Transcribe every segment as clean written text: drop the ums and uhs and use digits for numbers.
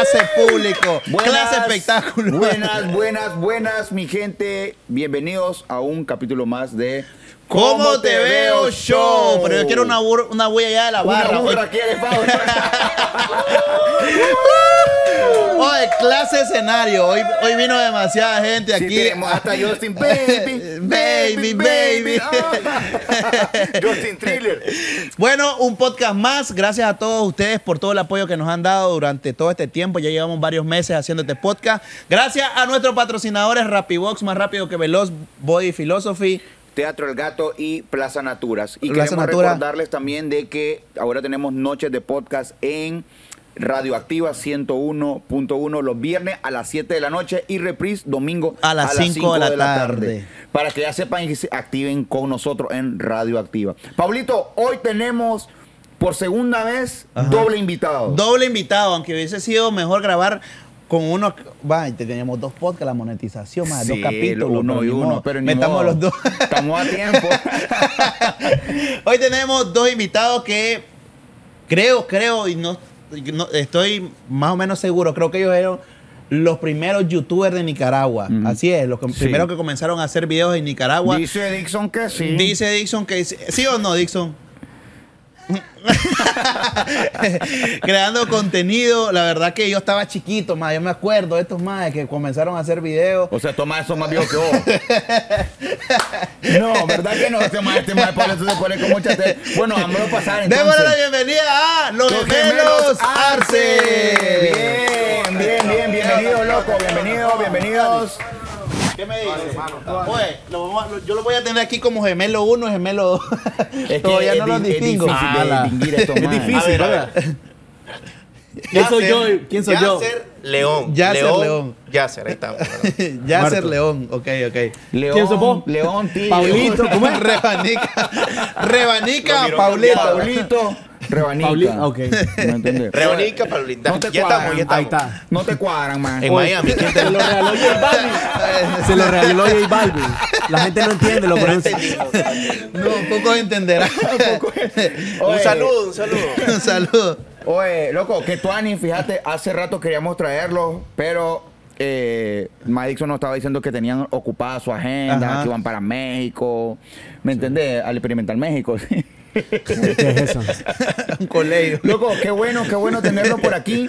clase público, Buenas, clase espectáculo. Buenas, mi gente. Bienvenidos a un capítulo más de ¿Cómo te veo show? Pero yo quiero una bulla allá de la barra. Una burra, ¿quieres, Pablo? Oye, clase escenario. Hoy vino demasiada gente aquí. Sí, tenemos hasta Justin Baby. Justin Thriller. Bueno, un podcast más. Gracias a todos ustedes por todo el apoyo que nos han dado durante todo este tiempo. Ya llevamos varios meses haciendo este podcast. Gracias a nuestros patrocinadores Rapibox, más rápido que veloz, Body Philosophy, Teatro El Gato y Plaza Naturas. Y Plaza queremos Natura. recordarles también de que ahora tenemos noches de podcast en Radioactiva 101.1 los viernes a las 7 de la noche y reprise domingo a las 5 de la tarde. Para que ya sepan y se activen con nosotros en Radioactiva. Pablito, hoy tenemos por segunda vez doble invitado. Doble invitado, aunque hubiese sido mejor grabar con uno. Teníamos dos podcasts, la monetización, más Sí, dos capítulos. uno y uno, pero ni metamos modo. los dos. Estamos a tiempo. Hoy tenemos dos invitados que creo, y no estoy más o menos seguro, creo que ellos eran los primeros youtubers de Nicaragua. Así es, los primeros que comenzaron a hacer videos en Nicaragua. Dice Dixon que sí. Dice Dixon que sí. ¿Sí o no, Dixon? Creando contenido. La verdad que yo estaba chiquito, más. Yo me acuerdo de estos más que comenzaron a hacer videos. O sea, Tomás, son más viejos que vos. No, ¿verdad que no? Este más Pablo se pone con mucha Bueno, vamos a pasar entonces. Démosle la bienvenida a Los Gemelos Arce. Bien. Bienvenidos, loco. Bienvenidos. ¿Qué me dices? Oye, yo lo voy a tener aquí como gemelo 1 y gemelo 2. Es Todavía que no los distingo. Es difícil de distinguir estos Es maes. difícil, ¿verdad? ¿Quién soy yo? Yasser León. Yasser León. Yasser, ahí estamos. Yasser Muerto. León. Ok. León, ¿Quién sos vos? León, tío. Paulito, ¿cómo es? Rebanica, Lo Paulito. Paulito. Rebanica. Paulito, ok. ¿Me entiendes? Reonica, Paulita. No te Ya cuadran, estamos. Ahí está. No te cuadran, man. En Miami. ¿Quién te Se lo regaló J Balvin. Se lo regaló J Balvin. La gente no entiende lo que No, pocos entenderán. Un saludo. Un saludo. Oye, loco, que Tuani, fíjate, hace rato queríamos traerlo, pero Madixon nos estaba diciendo que tenían ocupada su agenda, Ajá. que iban para México, ¿me entendés? Al experimental México. ¿Qué es eso? Un colegio. Loco, qué bueno tenerlo por aquí.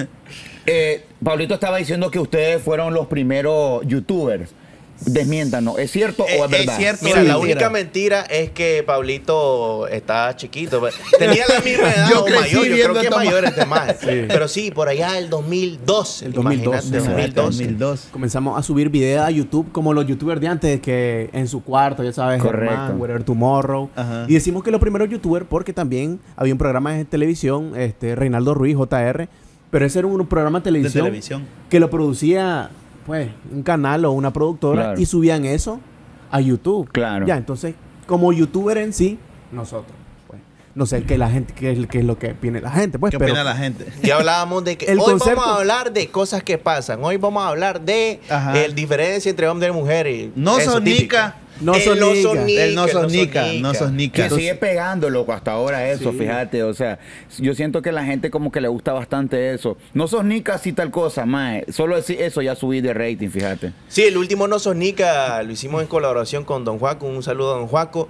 Pablito estaba diciendo que ustedes fueron los primeros youtubers. Desmiéntanos, ¿es cierto o es verdad? Es cierto. Mira, Sí, la mentira. única mentira es que Pablito está chiquito. Tenía la misma edad Yo o crecí mayor. Yo viendo creo que es esta mayor este más. Sí. Pero sí, por allá el 2012. El 2012, Imagínate, exacto. 2012. Comenzamos a subir videos a YouTube como los youtubers de antes, que en su cuarto, ya sabes, Correcto. Germán, Whatever Tomorrow. Ajá. Y decimos que los primeros youtubers porque también había un programa de televisión, Reinaldo Ruiz, JR, pero ese era un programa de De televisión, televisión. que lo producía pues un canal o una productora, Claro. y subían eso a YouTube. Claro. Ya, entonces, como youtuber en sí, nosotros, pues, no sé qué la gente, qué es lo que opine la gente, pues, ¿Qué pero opina la gente? Ya hablábamos de que El hoy concepto- vamos a hablar de cosas que pasan. Hoy vamos a hablar de Ajá. el diferencia entre hombre y mujer. Y No eso sonica. típico. No El sonica. El no sonica. No Que sonica. sigue pegando, loco, hasta ahora eso, Sí. fíjate, o sea, yo siento que la gente como que le gusta bastante eso. No sos ni casi tal cosa, mae. Solo decir eso ya subí de rating, fíjate. Sí, el último No Sos Nica lo hicimos en colaboración con Don Juaco. Un saludo a Don Juaco.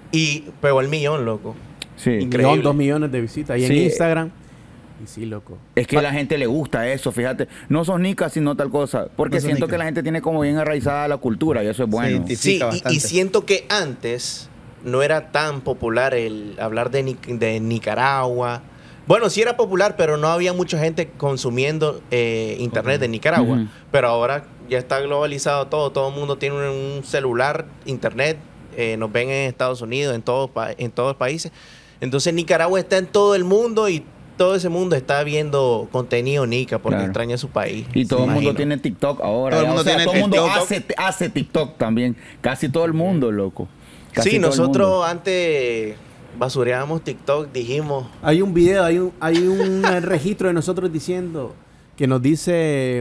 Y pegó el millón, loco. Sí. Increíble. 2 millones de visitas. Y en Sí. Instagram. Y sí, loco. Es que a la gente le gusta eso, fíjate. No sos ni casi no tal cosa. Porque No sos siento nica. que la gente tiene como bien arraizada la cultura y eso es bueno. Sí, Sí, bastante. y siento que antes no era tan popular el hablar de Nicaragua. Bueno, sí era popular, pero no había mucha gente consumiendo internet de Nicaragua. Ujú. Pero ahora ya está globalizado todo el mundo tiene un celular, internet, nos ven en Estados Unidos, en todos los países. Entonces Nicaragua está en todo el mundo y todo ese mundo está viendo contenido nica porque Claro. extraña su país. Y todo el mundo Imagino. tiene TikTok ahora. Todo el ya. mundo O sea, tiene todo el mundo TikTok. hace TikTok también. Casi todo el mundo, loco. Casi Sí, todo el nosotros mundo. antes basureábamos TikTok, dijimos, Hay un video, hay un registro de nosotros diciendo que nos dice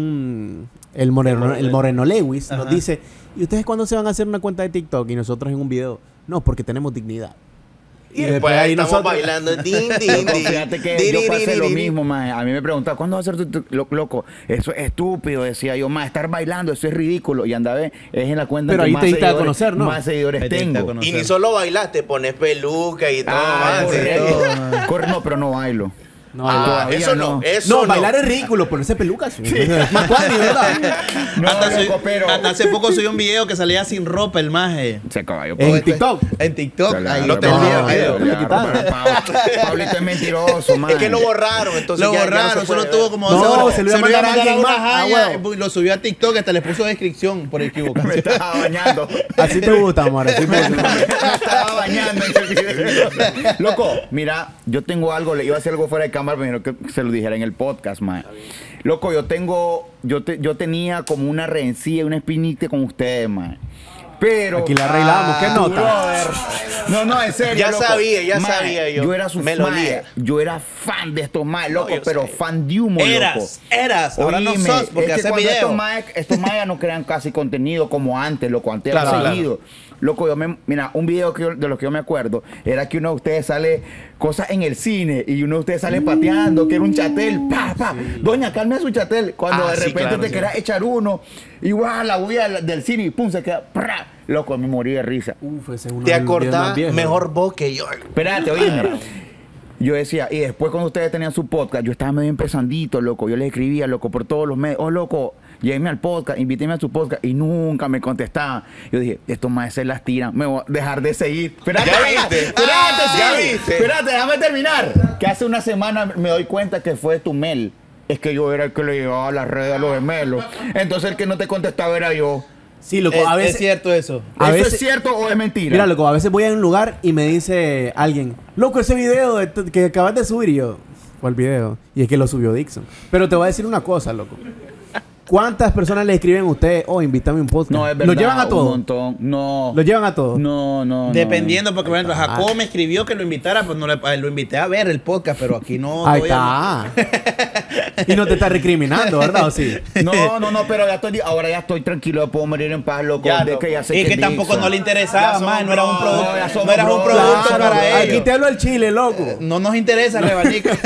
el Moreno Lewis, nos Ajá. dice, ¿y ustedes cuándo se van a hacer una cuenta de TikTok? Y nosotros en un video, no, porque tenemos dignidad. Y después después ahí estamos nosotros. bailando. Din, din, Loco, din. fíjate que yo pasé lo mismo, mae. A mí me preguntaban, ¿cuándo va a ser loco? Eso es estúpido, decía yo, mae, estar bailando, eso es ridículo. Y andaba, es en la cuenta Pero que ahí más te diste a seguidores- conocer, ¿no? Más seguidores Ahí te diste a tengo. conocer. Y ni solo bailaste, pones peluca y todo. Ah, man, sí. correcto. No, pero no bailo. No, Ah, todavía eso no, no. eso no, no. bailar es ridículo, ponerse pelucas. Más cuadri, ¿verdad? No, hasta, loco, pero... hasta hace poco subió un video que salía sin ropa el maje. Se caballo. En TikTok. En TikTok. Ahí lo está el tengo. video. Ahí No, lo- le quitaron. Pablito es mentiroso, man. Es que lo borraron, entonces Lo ya no borraron, se solo puede tuvo ver. como No, 12 horas. se lo iba a mandar a alguien una más. jaya huevo. y lo subió a TikTok, hasta le puso descripción por Me equivocación. estaba bañando. Así te gusta, amor. Así te gusta. Me estaba bañando en el video. Loco, mira, yo tengo algo, le iba a hacer algo fuera de cámara, pero que se lo dijera en el podcast, man. Loco, yo tenía como una rencilla, una espinita con ustedes, man. Pero... Aquí la arreglamos. ¿Qué nota? brother. No, en serio, Ya loco. sabía Mae, yo. Yo era su Me lo fan. olía. Yo era fan de estos más, loco, yo pero sé. fan de humo, loco. Eras. Ahora no Oíme, sos porque es que haces cuando video. estos maes ya no crean casi contenido como antes, loco. Antes era Claro, seguido. Loco, mira, un video de los que yo me acuerdo era que uno de ustedes sale cosas en el cine y uno de ustedes sale pateando, que era un chatel, pa. Doña, calme su chatel. Cuando Ah, de sí, repente claro, te sí. querías echar uno, igual la bulla del cine y pum, se queda, ¡pra! Loco, me morí de risa. Uf, ese es uno Te de los videos acordás más viejos. mejor vos que yo. Espérate, oíme. Yo decía, y después cuando ustedes tenían su podcast, yo estaba medio empezandito, loco. Yo les escribía, loco, por todos los medios. Oh, loco, llévenme al podcast, invíteme a su podcast. Y nunca me contestaban. Yo dije, estos más se las tiran, me voy a dejar de seguir. Espérate, ¿Ya viste? Espérate, sí. ¿Ya viste? Espérate, déjame terminar. Que hace una semana me doy cuenta que fue tu mail. Es que yo era el que le llevaba a las redes a los gemelos. Entonces el que no te contestaba era yo. Sí, loco, a Es veces... cierto eso. A ¿Eso veces- es cierto o es mentira? Mira, loco, a veces voy a un lugar y me dice alguien, loco, ese video que acabas de subir, y yo, ¿cuál video? Y es que lo subió Dixon. Pero te voy a decir una cosa, loco. ¿Cuántas personas le escriben a usted, oh, invítame a un podcast? No, es verdad. ¿Lo llevan a un todos? montón. No. ¿Lo llevan a todos? No. Dependiendo, porque por ejemplo, Jacobo me escribió que lo invitara, pues no lo invité a ver el podcast, pero aquí no. Ahí todavía está. Y no te está recriminando, ¿verdad? ¿O sí? No, pero ahora ya estoy tranquilo, puedo morir en paz, loco. Ya, de loco. que ya sé Y que tampoco Dixon. no le interesaba, Ya somos man, no era un bros, producto, ya somos no eras un bros. producto Claro, para aquí ellos. te hablo del chile, loco. No nos interesa, Rebanica.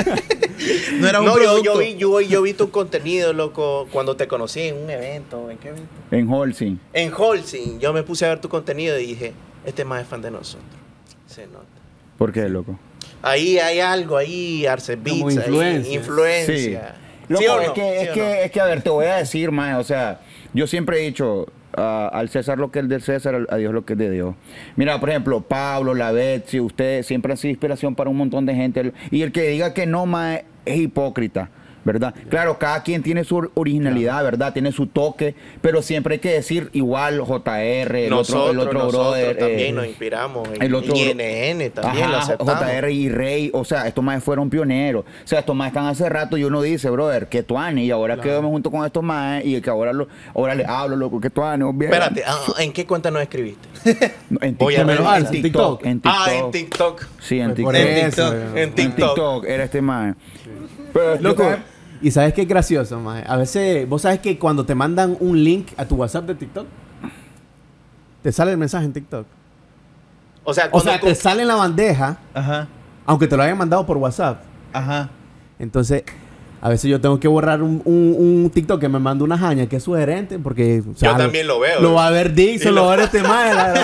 No era un No, producto. yo vi tu contenido, loco, cuando te conocí en un evento. ¿En qué evento? En Holcim. En Holcim. Yo me puse a ver tu contenido y dije, este más es fan de nosotros. Se nota. ¿Por qué, loco? Ahí hay algo, ahí Arce Beats, Como ahí, influencia. influencia. Loco, ¿Sí o no? es que, a ver, te voy a decir, más, o sea, yo siempre he dicho, al César lo que es del César, a Dios lo que es de Dios. Mira, por ejemplo, Pablo, la Betsy, ustedes siempre han sido inspiración para un montón de gente. Y el que diga que no, más es hipócrita. ¿Verdad? Claro, cada quien tiene su originalidad, ¿verdad? Tiene su toque, pero siempre hay que decir igual JR, el otro brother. También nos inspiramos. el otro y bro- NN también lo Ajá, aceptamos. JR y Rey, o sea, estos más fueron pioneros. O sea, estos más están hace rato y uno dice, brother, que tuane, y ahora quedo junto con estos más y que ahora le hablo, loco, que tuane, bien. Espérate, ¿en qué cuenta nos escribiste? En Voy a TikTok, ver. en TikTok, en TikTok. Ah, en TikTok. Sí, en Por TikTok. eso. En En TikTok. TikTok era este más. Pero, Loco, yo- ¿y sabes qué es gracioso, maje? A veces, vos sabes que cuando te mandan un link a tu WhatsApp de TikTok, te sale el mensaje en TikTok. O sea, O cuando sea, te sale en la bandeja, Ajá, aunque te lo hayan mandado por WhatsApp. ajá. Entonces, a veces yo tengo que borrar un TikTok que me manda una jaña que es sugerente, porque... o sea, Yo también lo veo. Lo va a ver Dixon, Y lo lo- va a ver este maje.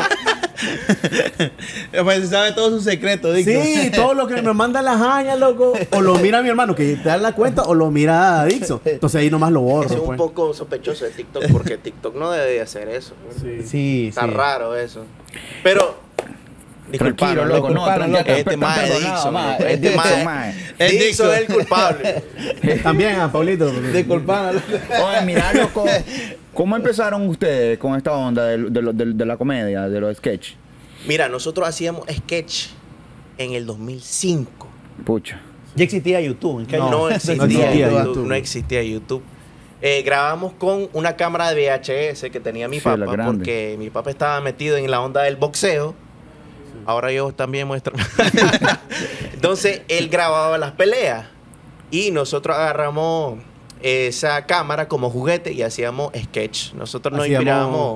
Pues se sabe todo su secreto, Dixon. Sí, todo lo que me manda la jaña, loco. O lo mira mi hermano que te da la cuenta, o lo mira a Dixon. Entonces ahí nomás lo borro. Eso es un pues. poco sospechoso de TikTok porque TikTok no debe de hacer eso. Sí, Está sí. raro eso. Pero, Tranquilo, loco, no, disculparon, tranquilo, loco. están Este mae es perdonados, Dixon, mae, loco. es Este Dixon, mae- mae. Es Dixon Dixon. es el culpable. También a Paulito. Disculparon. Oye, mira, loco, ¿cómo empezaron ustedes con esta onda de la comedia, de los sketches? Mira, nosotros hacíamos sketch en el 2005. Pucha. Ya existía YouTube. ¿en qué año? No existía, existía YouTube, YouTube. No existía YouTube. Grabamos con una cámara de VHS que tenía mi Sí, la papá, grande. porque mi papá estaba metido en la onda del boxeo. Ahora yo también muestro. Entonces, él grababa las peleas. Y nosotros agarramos esa cámara como juguete y hacíamos sketch. Nosotros nos Hacíamos- inspirábamos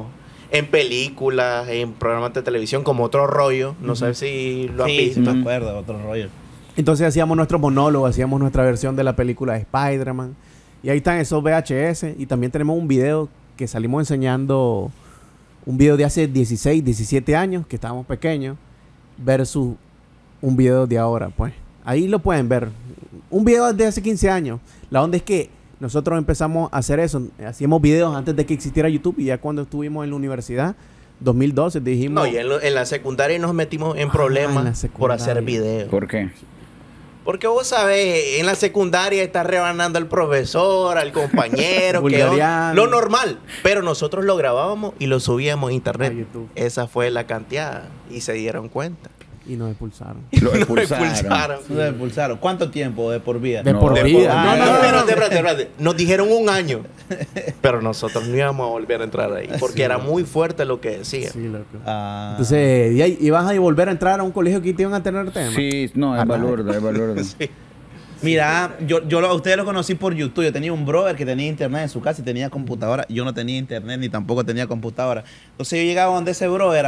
en películas, en programas de televisión, como Otro Rollo. No sé si lo has visto. Sí, me acuerdo, otro rollo. Entonces hacíamos nuestro monólogo, hacíamos nuestra versión de la película de Spider-Man. Y ahí están esos VHS. Y también tenemos un video que salimos enseñando, un video de hace 16, 17 años, que estábamos pequeños, versus un video de ahora, pues. Ahí lo pueden ver. Un video de hace 15 años. La onda es que nosotros empezamos a hacer eso. Hacíamos videos antes de que existiera YouTube. Y ya cuando estuvimos en la universidad, 2012, dijimos... No, y en la secundaria nos metimos en problemas por hacer videos. ¿Por qué? Porque vos sabés, en la secundaria está rebanando al profesor, al compañero, que Vulgareando. lo normal. Pero nosotros lo grabábamos y lo subíamos a internet. A YouTube. Esa fue la cantidad. Y se dieron cuenta. Y nos expulsaron. Lo Nos expulsaron. expulsaron. Nos expulsaron. ¿Cuánto tiempo de por vida? De No, por de vida. por- No, no, no, no. Espérate. Nos dijeron 1 año. Pero nosotros no íbamos a volver a entrar ahí. Porque era muy fuerte lo que decían. Sí, loco. Ah. Entonces, y ahí ibas a volver a entrar a un colegio que te iban a tener tema. Sí, no, es balurdo, es balurdo. Mira, a ustedes lo conocí por YouTube. Yo tenía un brother que tenía internet en su casa y tenía computadora. Yo no tenía internet ni tampoco tenía computadora. Entonces yo llegaba donde ese brother,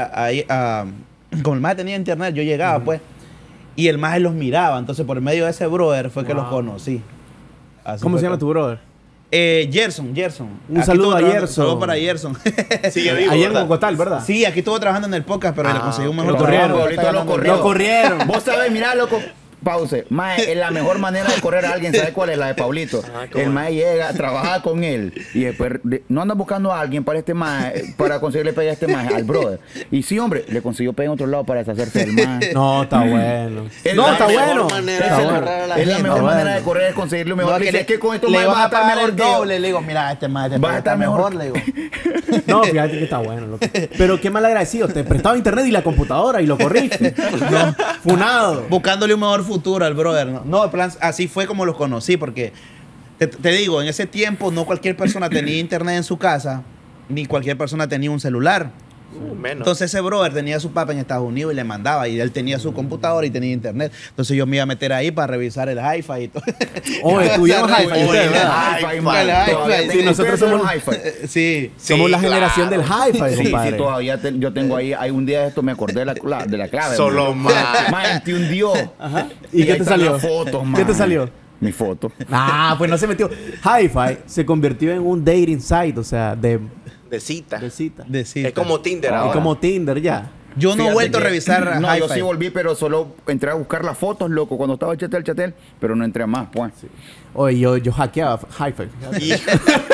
como el más tenía internet, yo llegaba pues, y el más los miraba. Entonces por medio de ese brother fue que los conocí. Así ¿Cómo fue se llama que- tu brother? Gerson. Un Aquí saludo estuvo a trabajando- Gerson. Saludo para Gerson. Sigue vivo, Allá en ¿verdad? Cocotal, ¿verdad? Sí, aquí estuvo trabajando en el podcast, pero le conseguí un mejor lo corrieron, trabajo. ahorita Está lo ganando- corrieron. Lo corrieron. Vos sabés, mira, loco. Pause. Mae, la mejor manera de correr a alguien, ¿sabes cuál es? La de Pablito. ¿cómo El es? mae llega, trabaja con él y después no anda buscando a alguien para este mae, para conseguirle pegar a este mae, al brother. Y sí, hombre, le consiguió pegar en otro lado para deshacerse del mae. No, está bueno. Es No, la está mejor bueno. manera Está de bueno. agarrar a la Es la gente. mejor Bueno. manera de correr es conseguirle un mejor. No, Le dice, es que con esto le mae vas vas a a estar pagar mejor el que yo. doble. Le digo, mira, este más Vas a estar mejor. le digo. No, fíjate que está bueno. Loco. Pero qué mal agradecido. Te prestaba internet y la computadora y lo corriste. No, funado. Buscándole un mejor futuro al brother. No, en plan, así fue como los conocí, porque te digo, en ese tiempo no cualquier persona tenía internet en su casa, ni cualquier persona tenía un celular. Menos. Entonces ese brother tenía a su papá en Estados Unidos y le mandaba, y él tenía su computadora y tenía internet. Entonces yo me iba a meter ahí para revisar el hi-fi y todo. Oye, estuvimos Oye, hi-fi. ustedes, ¿verdad? Hi-fi, el man. hi-fi. Todavía Sí, tengo- nosotros ustedes somos- tuvieron hi-fi. Sí. Somos la claro. generación del hi-fi, Sí, compadre. sí, todavía yo tengo ahí, hay un día de esto me acordé de la clave. Solo man. más. Man, te hundió. Ajá. ¿Y qué ahí te están salió? las fotos, ¿Qué man. te salió? Mi foto. Ah, pues no se metió. Hi-Fi se convirtió en un dating site, o sea, de cita. cita. De cita. Es como Tinder Es ahora. como Tinder ya. Yo no he Fíjate vuelto a que- revisar No, yo hi-fi. sí volví, pero solo entré a buscar las fotos, loco, cuando estaba el chatel, pero no entré más, pues. Oye, yo hackeaba Hi-Fi. Y-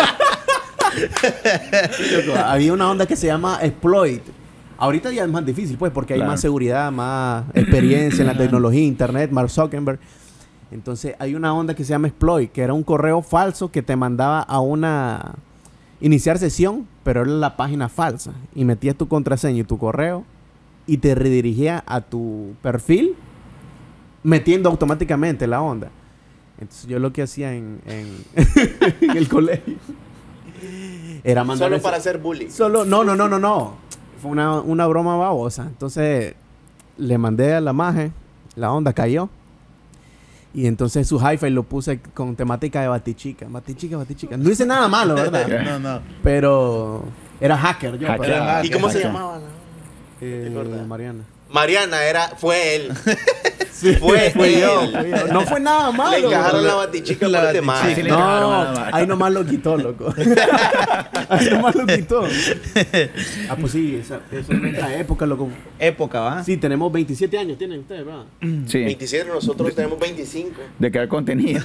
Loco, había una onda que se llama Exploit. Ahorita ya es más difícil, pues, porque hay Claro. más seguridad, más experiencia en la tecnología, internet, Mark Zuckerberg. Entonces, hay una onda que se llama Exploit, que era un correo falso que te mandaba a una... iniciar sesión, pero era la página falsa. Y metías tu contraseña y tu correo y te redirigía a tu perfil metiendo automáticamente la onda. Entonces, yo lo que hacía en en el colegio era mandar... Solo ese- para hacer bullying. Solo, no. Fue una broma babosa. Entonces, le mandé a la maje, la onda cayó. Y entonces su hi-fi lo puse con temática de Batichica. Batichica. No hice nada malo, ¿verdad? No, no. Pero era hacker yo. Hacker. pero- Era ¿Y cómo se Exacto. llamaba? Mariana. Mariana fue él. Sí, Fue fui yo. él. No fue nada Le malo. encajaron la batichica La por este batichica. Sí, le man. encajaron No, la mano. ahí nomás lo quitó, loco. Ahí nomás lo quitó. Ah, pues sí, esa es nuestra época, loco. Época, ¿va? Sí, tenemos 27 años, tienen ustedes, ¿verdad? Sí, 27, nosotros tenemos 25. de crear contenido.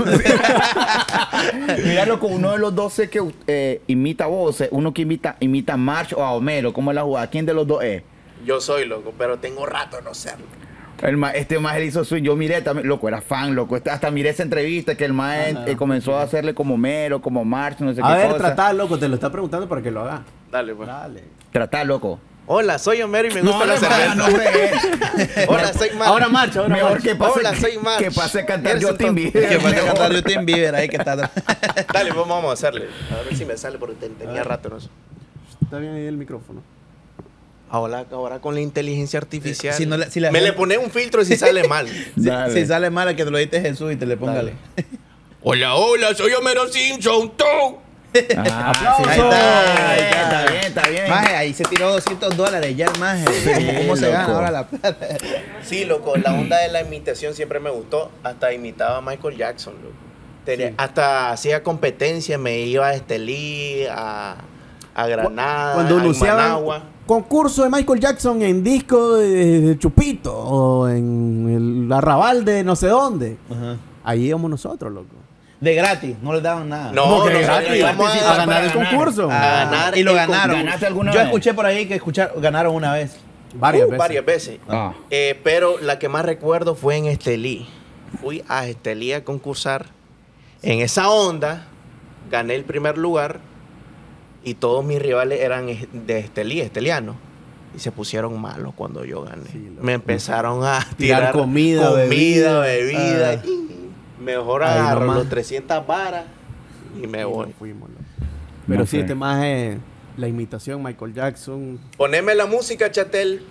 Mira, loco, uno de los dos sé que imita voces, uno que imita a March o a Homero, ¿cómo es la jugada? ¿Quién de los dos es? Yo soy loco, pero tengo rato de no serlo. Este más él hizo su, yo miré también, loco, era fan, loco, hasta miré esa entrevista que el más comenzó a hacerle como Homero, como March, no sé A qué ver, cosa. tratá, loco, te lo está preguntando para que lo haga. Dale, pues. Dale. Tratar, loco. Hola, soy Homero y me gusta la no, cerveza. no, hombre. Hola, soy Mar. Ahora marcha, ahora Mejor marcha. que pase, Hola, soy March. que pase a cantar Eres un Justin tonto. Bieber. Que fue a mejor. cantar Justin Bieber ahí que está. Dale, pues vamos a hacerle. A ver si me sale porque tenía rato no sé. Está bien ahí el micrófono. Ahora con la inteligencia artificial. Si no le- si le me hacemos- le pone un filtro si sale mal. Dale. Si sale mal, que te lo diste Jesús y te le póngale. Hola, soy Homero Simpson. ¡Tú! Ah, ¡Aplausos! sí. Ahí está. Está bien, está bien. Maje, ahí se tiró $200 ya el maje. ¿Cómo se gana loco. ahora la plata? Sí, loco, la onda de la imitación siempre me gustó. Hasta imitaba a Michael Jackson, loco. Hasta hacía competencia, me iba a Estelí, a Granada, Cuando a anunciaban Managua. concurso de Michael Jackson en disco de Chupito o en el arrabal de no sé dónde. Ajá. Ahí íbamos nosotros, loco. De gratis, no les daban nada. No, ¿Cómo que nosotros gratis? íbamos A participar ganar el para ganar. concurso. Ah, ganar y lo el ganaron. ¿Ganaste alguna Yo vez? escuché por ahí que ganaron una vez. Varias veces. Ah. Pero la que más recuerdo fue en Estelí. Fui a Estelí a concursar. En esa onda, gané el primer lugar y todos mis rivales eran de Estelí, estelianos. Y se pusieron malos cuando yo gané. Sí, loco. Me empezaron a Tirar tirar comida, bebida. bebida. Ah. Mejor Ahí agarro nomás. los 300 varas y me Y voy. nos fuimos, loco. Pero No sí, sé. este más es la imitación Michael Jackson. Poneme la música, Chatel.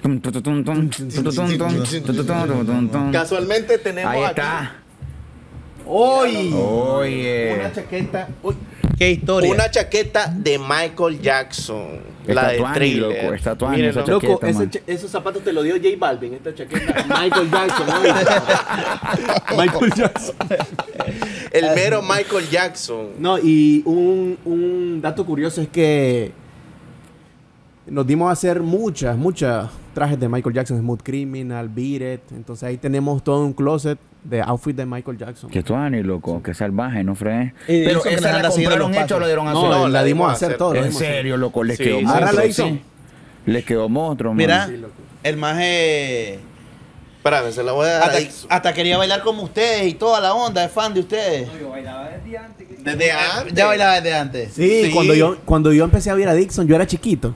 Casualmente tenemos Ahí aquí está. ¡Uy! Oye. Una chaqueta. Uy, qué historia. una chaqueta de Michael Jackson. La de Tuani, Thriller. loco, está tuani Mírenlo. esa Loco, chaqueta, man. esos zapatos te lo dio J Balvin, esta chaqueta. Michael Jackson, ¿no? Michael Jackson. El mero Michael Jackson. No, y un dato curioso es que nos dimos a hacer muchas trajes de Michael Jackson, Smooth Criminal, Beat It. Entonces ahí tenemos todo un closet de outfit de Michael Jackson. Que tuani, loco. Que salvaje, ¿no, Fred? Y Pero eso que esa nos la anda siguiendo compraron los hecha o la dieron a No, hacer. No, la dimos a hacer todo. la En dimos a hacer. serio, loco. Les Sí, quedó sí, monstruo. Ahora la sí. hizo. Les quedó monstruo, man. Mira, Sí, loco. el maje Espérame, se la voy a dar ahí. hasta quería bailar como ustedes y toda la onda, es fan de ustedes. Desde antes. Ya bailaba desde antes. Sí, Sí. Cuando yo empecé a ver a Dixon, yo era chiquito.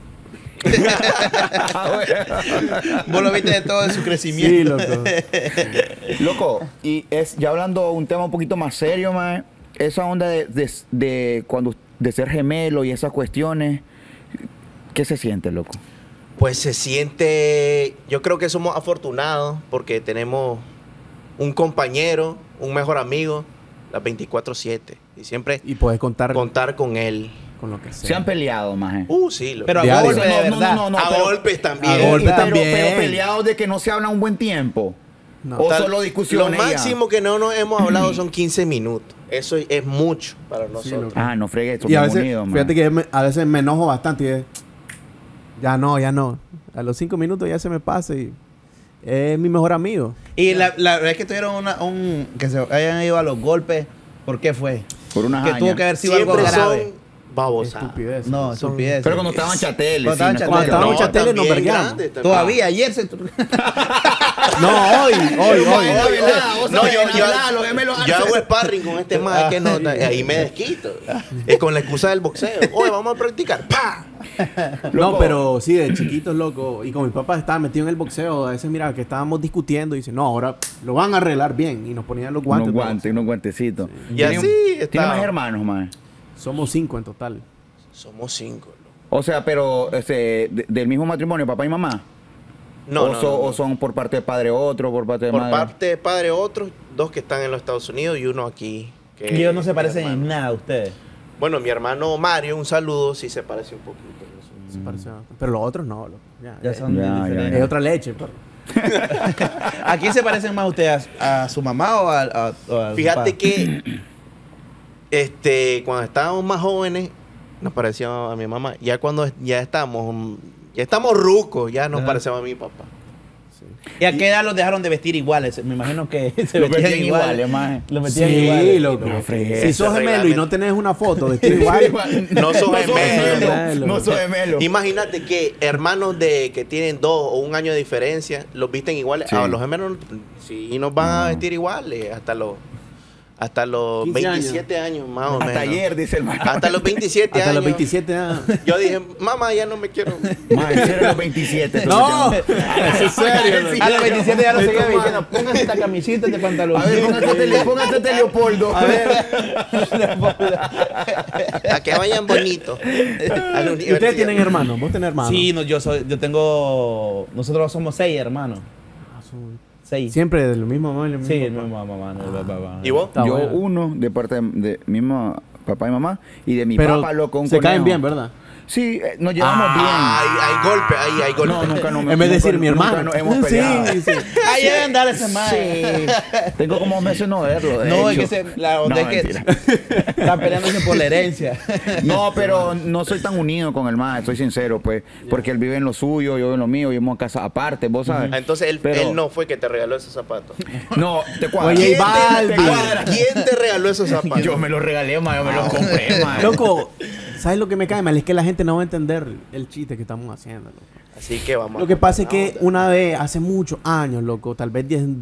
Vos lo viste de todo en su crecimiento. Sí, loco. Loco, y es ya hablando un tema un poquito más serio, man. Esa onda de ser gemelo y esas cuestiones, ¿qué se siente, loco? Pues se siente. Yo creo que somos afortunados porque tenemos un compañero, un mejor amigo, las 24/7. Y siempre Y puedes contar contar con él. con lo que sea. Se han peleado, man. Sí, loco. Pero a Diario. golpe de verdad. a pero- golpes también. A golpes pero, también. pero peleados de que no se habla un buen tiempo. No. O Tal- solo Lo discusiones. ya. máximo que no nos hemos hablado son 15 minutos. Eso es mucho para nosotros. loco. Ah, no fregues, Y a somos veces, unidos, man. fíjate que a veces me enojo bastante y ya no. A los 5 minutos ya se me pasa y es mi mejor amigo. Y la vez que tuvieron que se hayan ido a los golpes, ¿por qué fue? Por una Que haña. tuvo que haber sido algo Siempre grave. son babosadas. Estupidez. No, Son- estupidez. Pero cuando estaban chateles. Cuando estaban Cuando chateles. estábamos No, chateles nos también vergueamos. grandes, también. Todavía, ayer se... No, hoy. Yo hago sparring con este más que no, ahí me desquito. Es con la excusa del boxeo. Oye, vamos a practicar. ¡Pah! No, Loco. pero sí, de chiquitos, loco. Y con mi papá estaba metido en el boxeo. A veces, mira, que estábamos discutiendo y dice, no, ahora lo van a arreglar bien. Y nos ponían los guantes. Unos guantes, unos guantecitos. Y así ¿Tiene está. más hermanos, man? Somos 5 en total. Somos 5. O sea, pero del mismo matrimonio, papá y mamá. No, o, no, so- no, o no. son por parte de padre otro, por parte de Por madre. parte de padre otros, 2 que están en los Estados Unidos y uno aquí. que Y ellos no se mi parecen en hermano. nada a ustedes. Bueno, mi hermano Mario, un saludo, sí se parece un poquito. Se parece a- Pero los otros no, loco. Ya son Ya, diferentes. Es otra leche, pero. ¿A quién se parecen más ustedes? ¿A su mamá o a su Fíjate papá? que cuando estábamos más jóvenes nos parecía a mi mamá. Ya cuando ya estamos rucos, ya nos Ajá. parecemos a mi papá. ¿Y a qué edad los dejaron de vestir iguales? Me imagino que se Los vestían vestían iguales. iguales, maje. Los vestían Sí, iguales. loco. No, fregues. Si sos Ese gemelo y reglamento. no tenés una foto vestido igual. No sos gemelo. gemelo. No sos gemelo. Imagínate que hermanos que tienen 2 o 1 año de diferencia los visten iguales. Sí. A los gemelos sí nos van a No. vestir iguales hasta los 15 27 años más o menos. Hasta ayer, dice el man. Hasta los 27 Hasta años. los 27 años. Yo dije, mamá, ya no me quiero. Maje, ese era los 27. No, eso eso es serio. loco. A los 27 ya lo Me seguía toma- diciendo, póngase esta camisita, este pantalón. A ver, póngate este Leopoldo. A ver, A que vayan bonitos. ¿y ustedes tienen hermanos? ¿Vos tenés hermanos? Sí, nosotros somos 6 hermanos. 6. Siempre del mismo mamá y el Sí, mismo mi papá. mamá, no, papá. ¿Y vos? Está Yo bueno. uno de parte de misma papá y mamá, y de mi Pero papá, loco, un se caen conejo. bien, ¿verdad? Sí, nos llevamos Hay golpe, ahí hay golpe. bien. No, nunca En vez de decir mi nunca hermano. nos hemos peleado. Sí, sí. Ahí deben dar ese mae. Sí. Tengo como meses no verlo. de No, es hecho. que la onda No, es que mentira. están peleándose por la herencia. No, pero no soy tan unido con el mae, soy sincero, pues. Porque él vive en lo suyo, yo en lo mío, vivimos en casa aparte, vos sabes. Ah, entonces él, Pero- él no fue que te regaló esos zapatos. No, te cuadra. Oye, ¿Quién Balvin. te cuadra? ¿Quién te regaló esos zapatos? Yo me los regalé, mae, yo me los compré, mae. Loco, ¿sabes lo que me cae mal? Es que la gente no va a entender el chiste que estamos haciendo, loco. Así que vamos. Lo que pasa es que una vez, hace muchos años, loco, tal vez en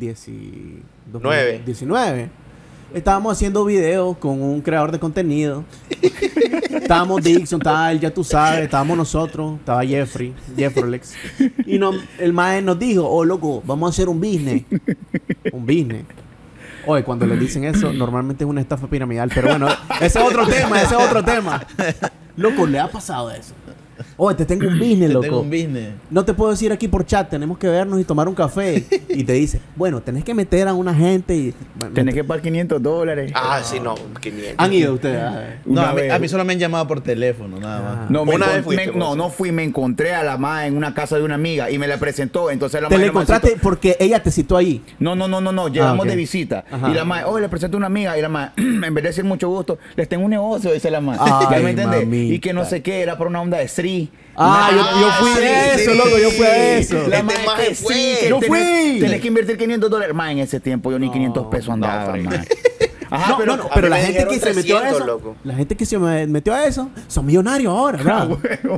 2019, estábamos haciendo videos con un creador de contenido. Estábamos Dixon, estaba él, ya tú sabes, estábamos nosotros, estaba Jeffrolex. Y el maestro nos dijo, oh, loco, vamos a hacer un business. Un business. Oye, cuando le dicen eso, normalmente es una estafa piramidal. Pero bueno, ese es otro tema. Loco, ¿le ha pasado eso? Oye, te tengo un business, loco. Tengo un business. No te puedo decir aquí por chat, tenemos que vernos y tomar un café. Y te dice, bueno, tenés que meter a una gente y... Bueno, Tenés que pagar $500. Ah, sí, no, 500. ¿Han ido ustedes? Ah, No, Una a mí, vez. a mí solo me han llamado por teléfono, nada más. No, Una vez fuiste, vos. no fui, me encontré a la mae en una casa de una amiga y me la presentó. Entonces la Te mae le nomás encontraste citó- porque ella te citó ahí. No, llegamos ok. de visita. Ajá. Y la mae, le presento a una amiga. Y la mae, en vez de decir mucho gusto, les tengo un negocio, dice la mae. Ay, ¿Ya me entendés? mamita. Y que no sé qué, era por una onda de Sri. Ah, yo fui sí, a eso, sí. loco, yo fui a eso. Este La mae maje que fue. sí, que Yo tenés- fui. Tenés que invertir $500. Mae, en ese tiempo yo ni 500 pesos andaba, Fred. mae. Ajá, No, no, a pero mí la me gente que dijeron se metió a 300, eso, loco. la gente que se metió a eso, son millonarios ahora, ¿verdad?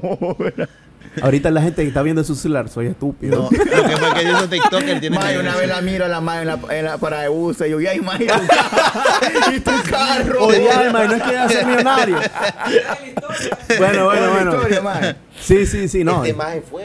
Ahorita la gente que está viendo su celular, soy estúpido. No, lo que fue que hizo TikToker tiene Mae, que- una vez la miro a la mae en la parada de bus y yo, ay, mae, y tu carro. Oye, Alma, no es que iba a ser millonario. Bueno. Buena historia, mae. Sí, no. Este maje fue.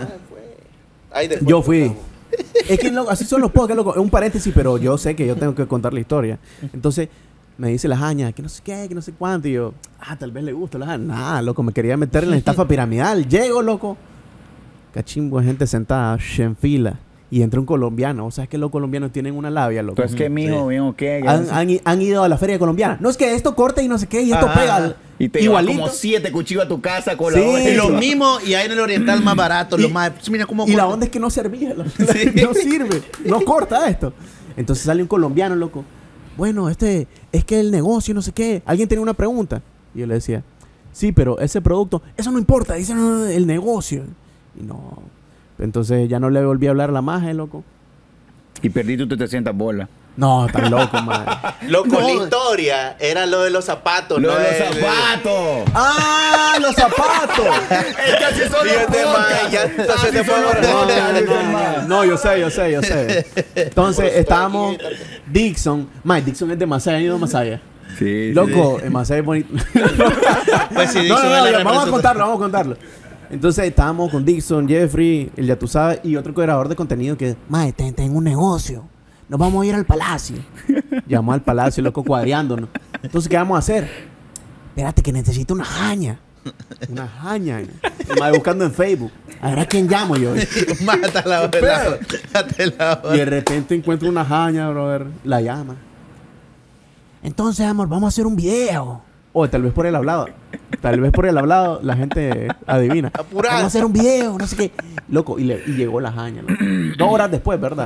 Ahí después Yo fui. contamos. Es que loco, así son los podcasts, loco. Es un paréntesis, pero yo sé que yo tengo que contar la historia. Entonces, me dice la jaña, que no sé qué, que no sé cuánto. Y yo, tal vez le gusta la jaña. Nada, loco, me quería meter en la estafa piramidal. Llego, loco. Cachimbo de gente sentada, en fila. Y entra un colombiano. O sea, es que los colombianos tienen una labia, loco. Entonces, ¿qué, mijo? ¿Mijo qué? Han ido a la feria colombiana. No, es que esto corta y no sé qué, y esto Ajá. pega. Y te llevas igualito. como 7 cuchillos a tu casa con Sí. la hoja. Y lo mismo, y ahí en el oriental más barato, lo más. Mira cómo. Y la onda es que no servía, loco. No sirve, no corta esto. Entonces sale un colombiano, loco. Bueno, es que el negocio, no sé qué. Alguien tenía una pregunta. Y yo le decía, sí, pero ese producto, eso no importa, dice no, el negocio. Y no. Entonces ya no le volví a hablar a la maje, loco. Y perdí tus 300 bolas. No, tan loco, madre. Loco, No. la historia era lo de los zapatos, ¡Lo no de los el- zapatos! ¡Ah, los zapatos! Es que así son los Fíjate, podcasts. mae, ya se Así te fue son los por- podcasts, dice el mae. No, yo sé. Entonces estábamos Dixon. Mike, Dixon es de Masaya, ¿han ido a Masaya? Sí, Loco, en Masaya es bonito. Pues sí, No, Dixon es la vamos a representación. contarlo. Entonces estábamos con Dixon, Jeffrey, el ya tú sabes, y otro creador de contenido que, mae, tengo un negocio. Nos vamos a ir al palacio. Llamamos al palacio, loco, cuadreándonos. Entonces, ¿qué vamos a hacer? Espérate, que necesito una jaña. Una jaña. El mae buscando en Facebook. A ver a quién llamo yo. Mata la hora. Y de repente encuentro una jaña, brother. La llama. Entonces, amor, vamos a hacer un video. O tal vez por el hablado. Tal vez por el hablado la gente adivina. Apurada. Vamos a hacer un video, no sé qué. Loco, y llegó la jaña, loco. 2 horas después, ¿verdad?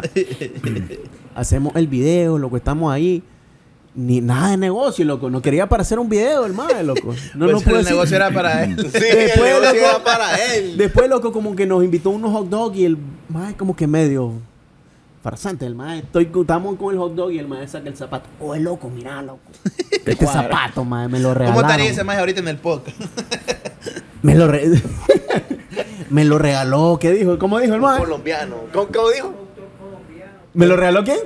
Hacemos el video, loco, estamos ahí. Ni nada de negocio, loco. No quería para hacer un video, el mae, loco. No Pues nos puede el decir. negocio era para él. Sí, Después, el negocio loco, era para él. Después, loco, como que nos invitó unos hot dogs y el mae como que medio farsante. El mae, estamos con el hot dog y el mae saca el zapato. Oh, es loco, mira, loco. Este cuadra. zapato, mae, me lo ¿Cómo regalaron. estaría ese más ahorita en el podcast? Me lo, me lo regaló. ¿Qué dijo? ¿Cómo dijo el mae? Colombiano. ¿Cómo dijo? ¿Me lo regaló quién?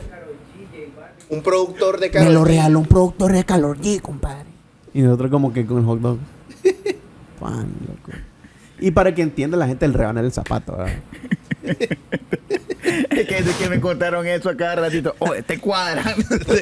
Un productor de Me Karol lo G. regaló un productor de Calor G, compadre. Y nosotros como que con el hot dog. Pan, loco. Y para que entienda la gente el rebanar el zapato, ¿verdad? Es que me contaron eso a cada ratito. Oh, te cuadran.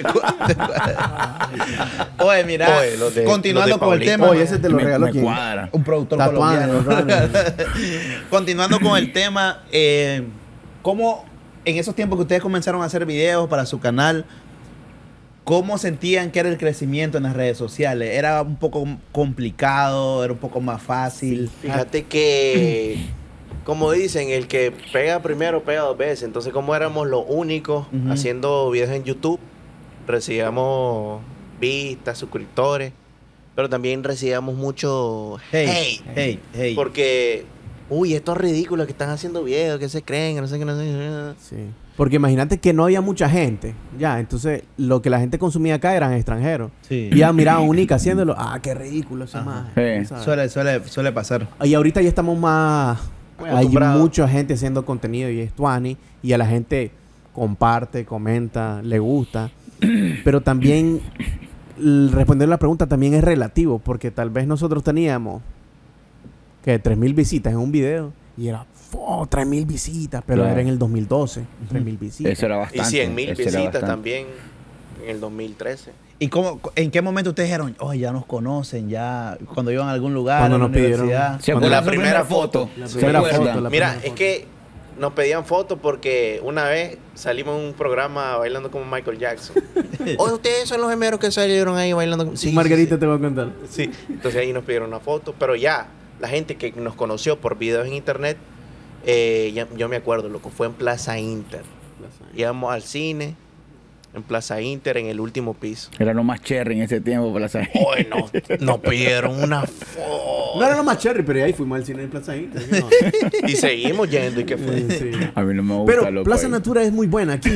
Oye, mira, Oye, los de continuando con el Pablito. tema. Oye, ese te lo regaló me quién. cuadra. Un productor Tatuando, colombiano. ¿verdad? Continuando con el tema, ¿cómo en esos tiempos que ustedes comenzaron a hacer videos para su canal, ¿cómo sentían que era el crecimiento en las redes sociales? ¿Era un poco complicado? ¿Era un poco más fácil? Fíjate que, como dicen, el que pega primero pega dos veces. Entonces, como éramos los únicos Ujú. haciendo videos en YouTube, recibíamos vistas, suscriptores, pero también recibíamos mucho hate. Hey. Porque, uy, estos ridículos que están haciendo videos, que se creen, que no sé qué, no sé qué. Sí. Porque imagínate que no había mucha gente. Ya, entonces lo que la gente consumía acá eran extranjeros. Sí. Y ya miraban a Unica haciéndolo. Ah, qué ridículo ese Ajá. maje, Sí. ¿sabes? Suele pasar. Y ahorita ya estamos más... Muy Hay acostumbrados. mucha gente haciendo contenido y es tuani. Y a la gente comparte, comenta, le gusta. Pero también responder la pregunta también es relativo. Porque tal vez nosotros teníamos que 3,000 visitas en un video. Y era 3,000 visitas. Pero Claro. era en el 2012. 3,000 visitas. Eso era Y bastante. 100,000 eso era visitas bastante. también en el 2013. ¿Y en qué momento ustedes dijeron, oh, ya nos conocen, ya cuando iban a algún lugar, Cuando a la nos pidieron- universidad? ¿Se Cuando acuerdan la de su primera foto? La ¿Se primera acuerdan? foto, la Mira, primera es foto. que nos pedían fotos porque una vez salimos en un programa bailando como Michael Jackson. Oye, ustedes son los gemelos que salieron ahí bailando como... Sí, Margarita sí, te voy a contar. sí. Sí. Entonces ahí nos pidieron una foto, pero ya, la gente que nos conoció por videos en internet, yo me acuerdo, loco, fue en Plaza Inter. Íbamos al cine, en Plaza Inter, en el último piso. Era lo más cherry en ese tiempo para saber. Hoy nos pidieron una foto. No era lo más cherry, pero ahí fuimos al cine de Plaza Inter. ¿sí? No. Y seguimos yendo, ¿y qué fue? Sí. A mí no me gusta, Pero loco, Plaza ahí. Natura es muy buena aquí.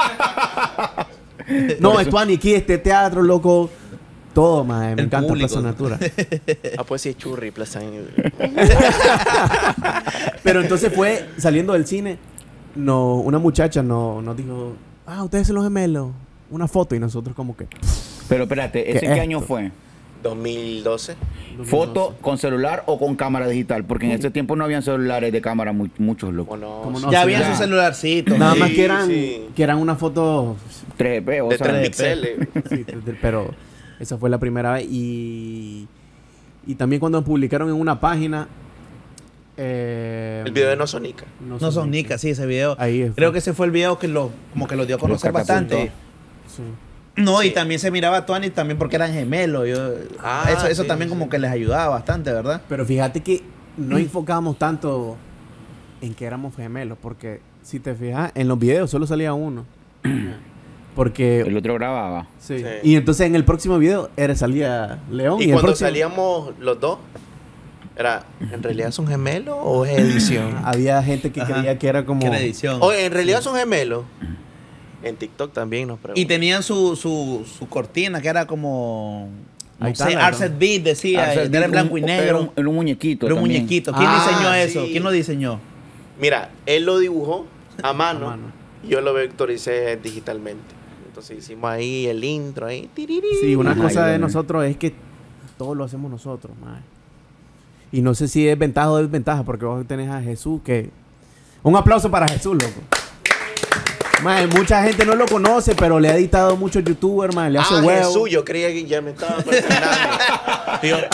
Por No, eso- es tuani, aquí este teatro, loco. Todo, mae. Me El encanta público. Plaza Natura. Ah, pues sí, churri, Plaza Inter. Pero entonces fue saliendo del cine. No, una muchacha nos dijo, ustedes son los gemelos. Una foto y nosotros como que... Pero espérate, ¿ese ¿Qué qué es año esto? fue? 2012. ¿Foto con celular o con cámara digital? Porque en ese tiempo no habían celulares de cámara muchos, ¿O locos. no? ¿Cómo no? Ya sí, habían ya. sus celularcitos. Nada Sí, más que sí. eran una foto... 3GP, o De sea, 3 píxeles. Sí, pero esa fue la primera vez. Y también cuando publicaron en una página... El video de No Sonica. No son nicas, sí, ese video. Ahí fue. Creo que ese fue el video que como que los dio a conocer catapultó. bastante. Sí. No, y Sí. también se miraba a Tuani también porque eran gemelos. Eso Sí, también sí. como que les ayudaba bastante, ¿verdad? Pero fíjate que no enfocábamos tanto en que éramos gemelos, porque si te fijas, en los videos solo salía uno. Porque... el otro grababa. sí. Sí. Y entonces en el próximo video salía León. Y el cuando próximo salíamos los dos, era, ¿en realidad son gemelos o es edición? había gente que Ajá. creía que era como... Que era edición. Oye, ¿en realidad son gemelos? En TikTok también nos preguntan. Y tenían su cortina que era como... Ahí No está, sé, ¿no? Arset Beat decía, Arcel era en blanco y negro. Era un muñequito. Era un también. muñequito. ¿Quién Ah, diseñó sí. eso? ¿Quién lo diseñó? Mira, él lo dibujó a mano, A mano. y yo lo vectoricé digitalmente. Entonces hicimos ahí el intro, ahí. tiriri. Sí, una Ajá, cosa yo de también. nosotros es que todo lo hacemos nosotros, mae. Y no sé si es ventaja o desventaja, porque vos tenés a Jesús que... Un aplauso para Jesús, loco. Mae, mucha gente no lo conoce, pero le ha editado muchos youtubers, mae. Le hace huevo. Jesús, yo creía que ya me estaba perfeccionando. Y yo,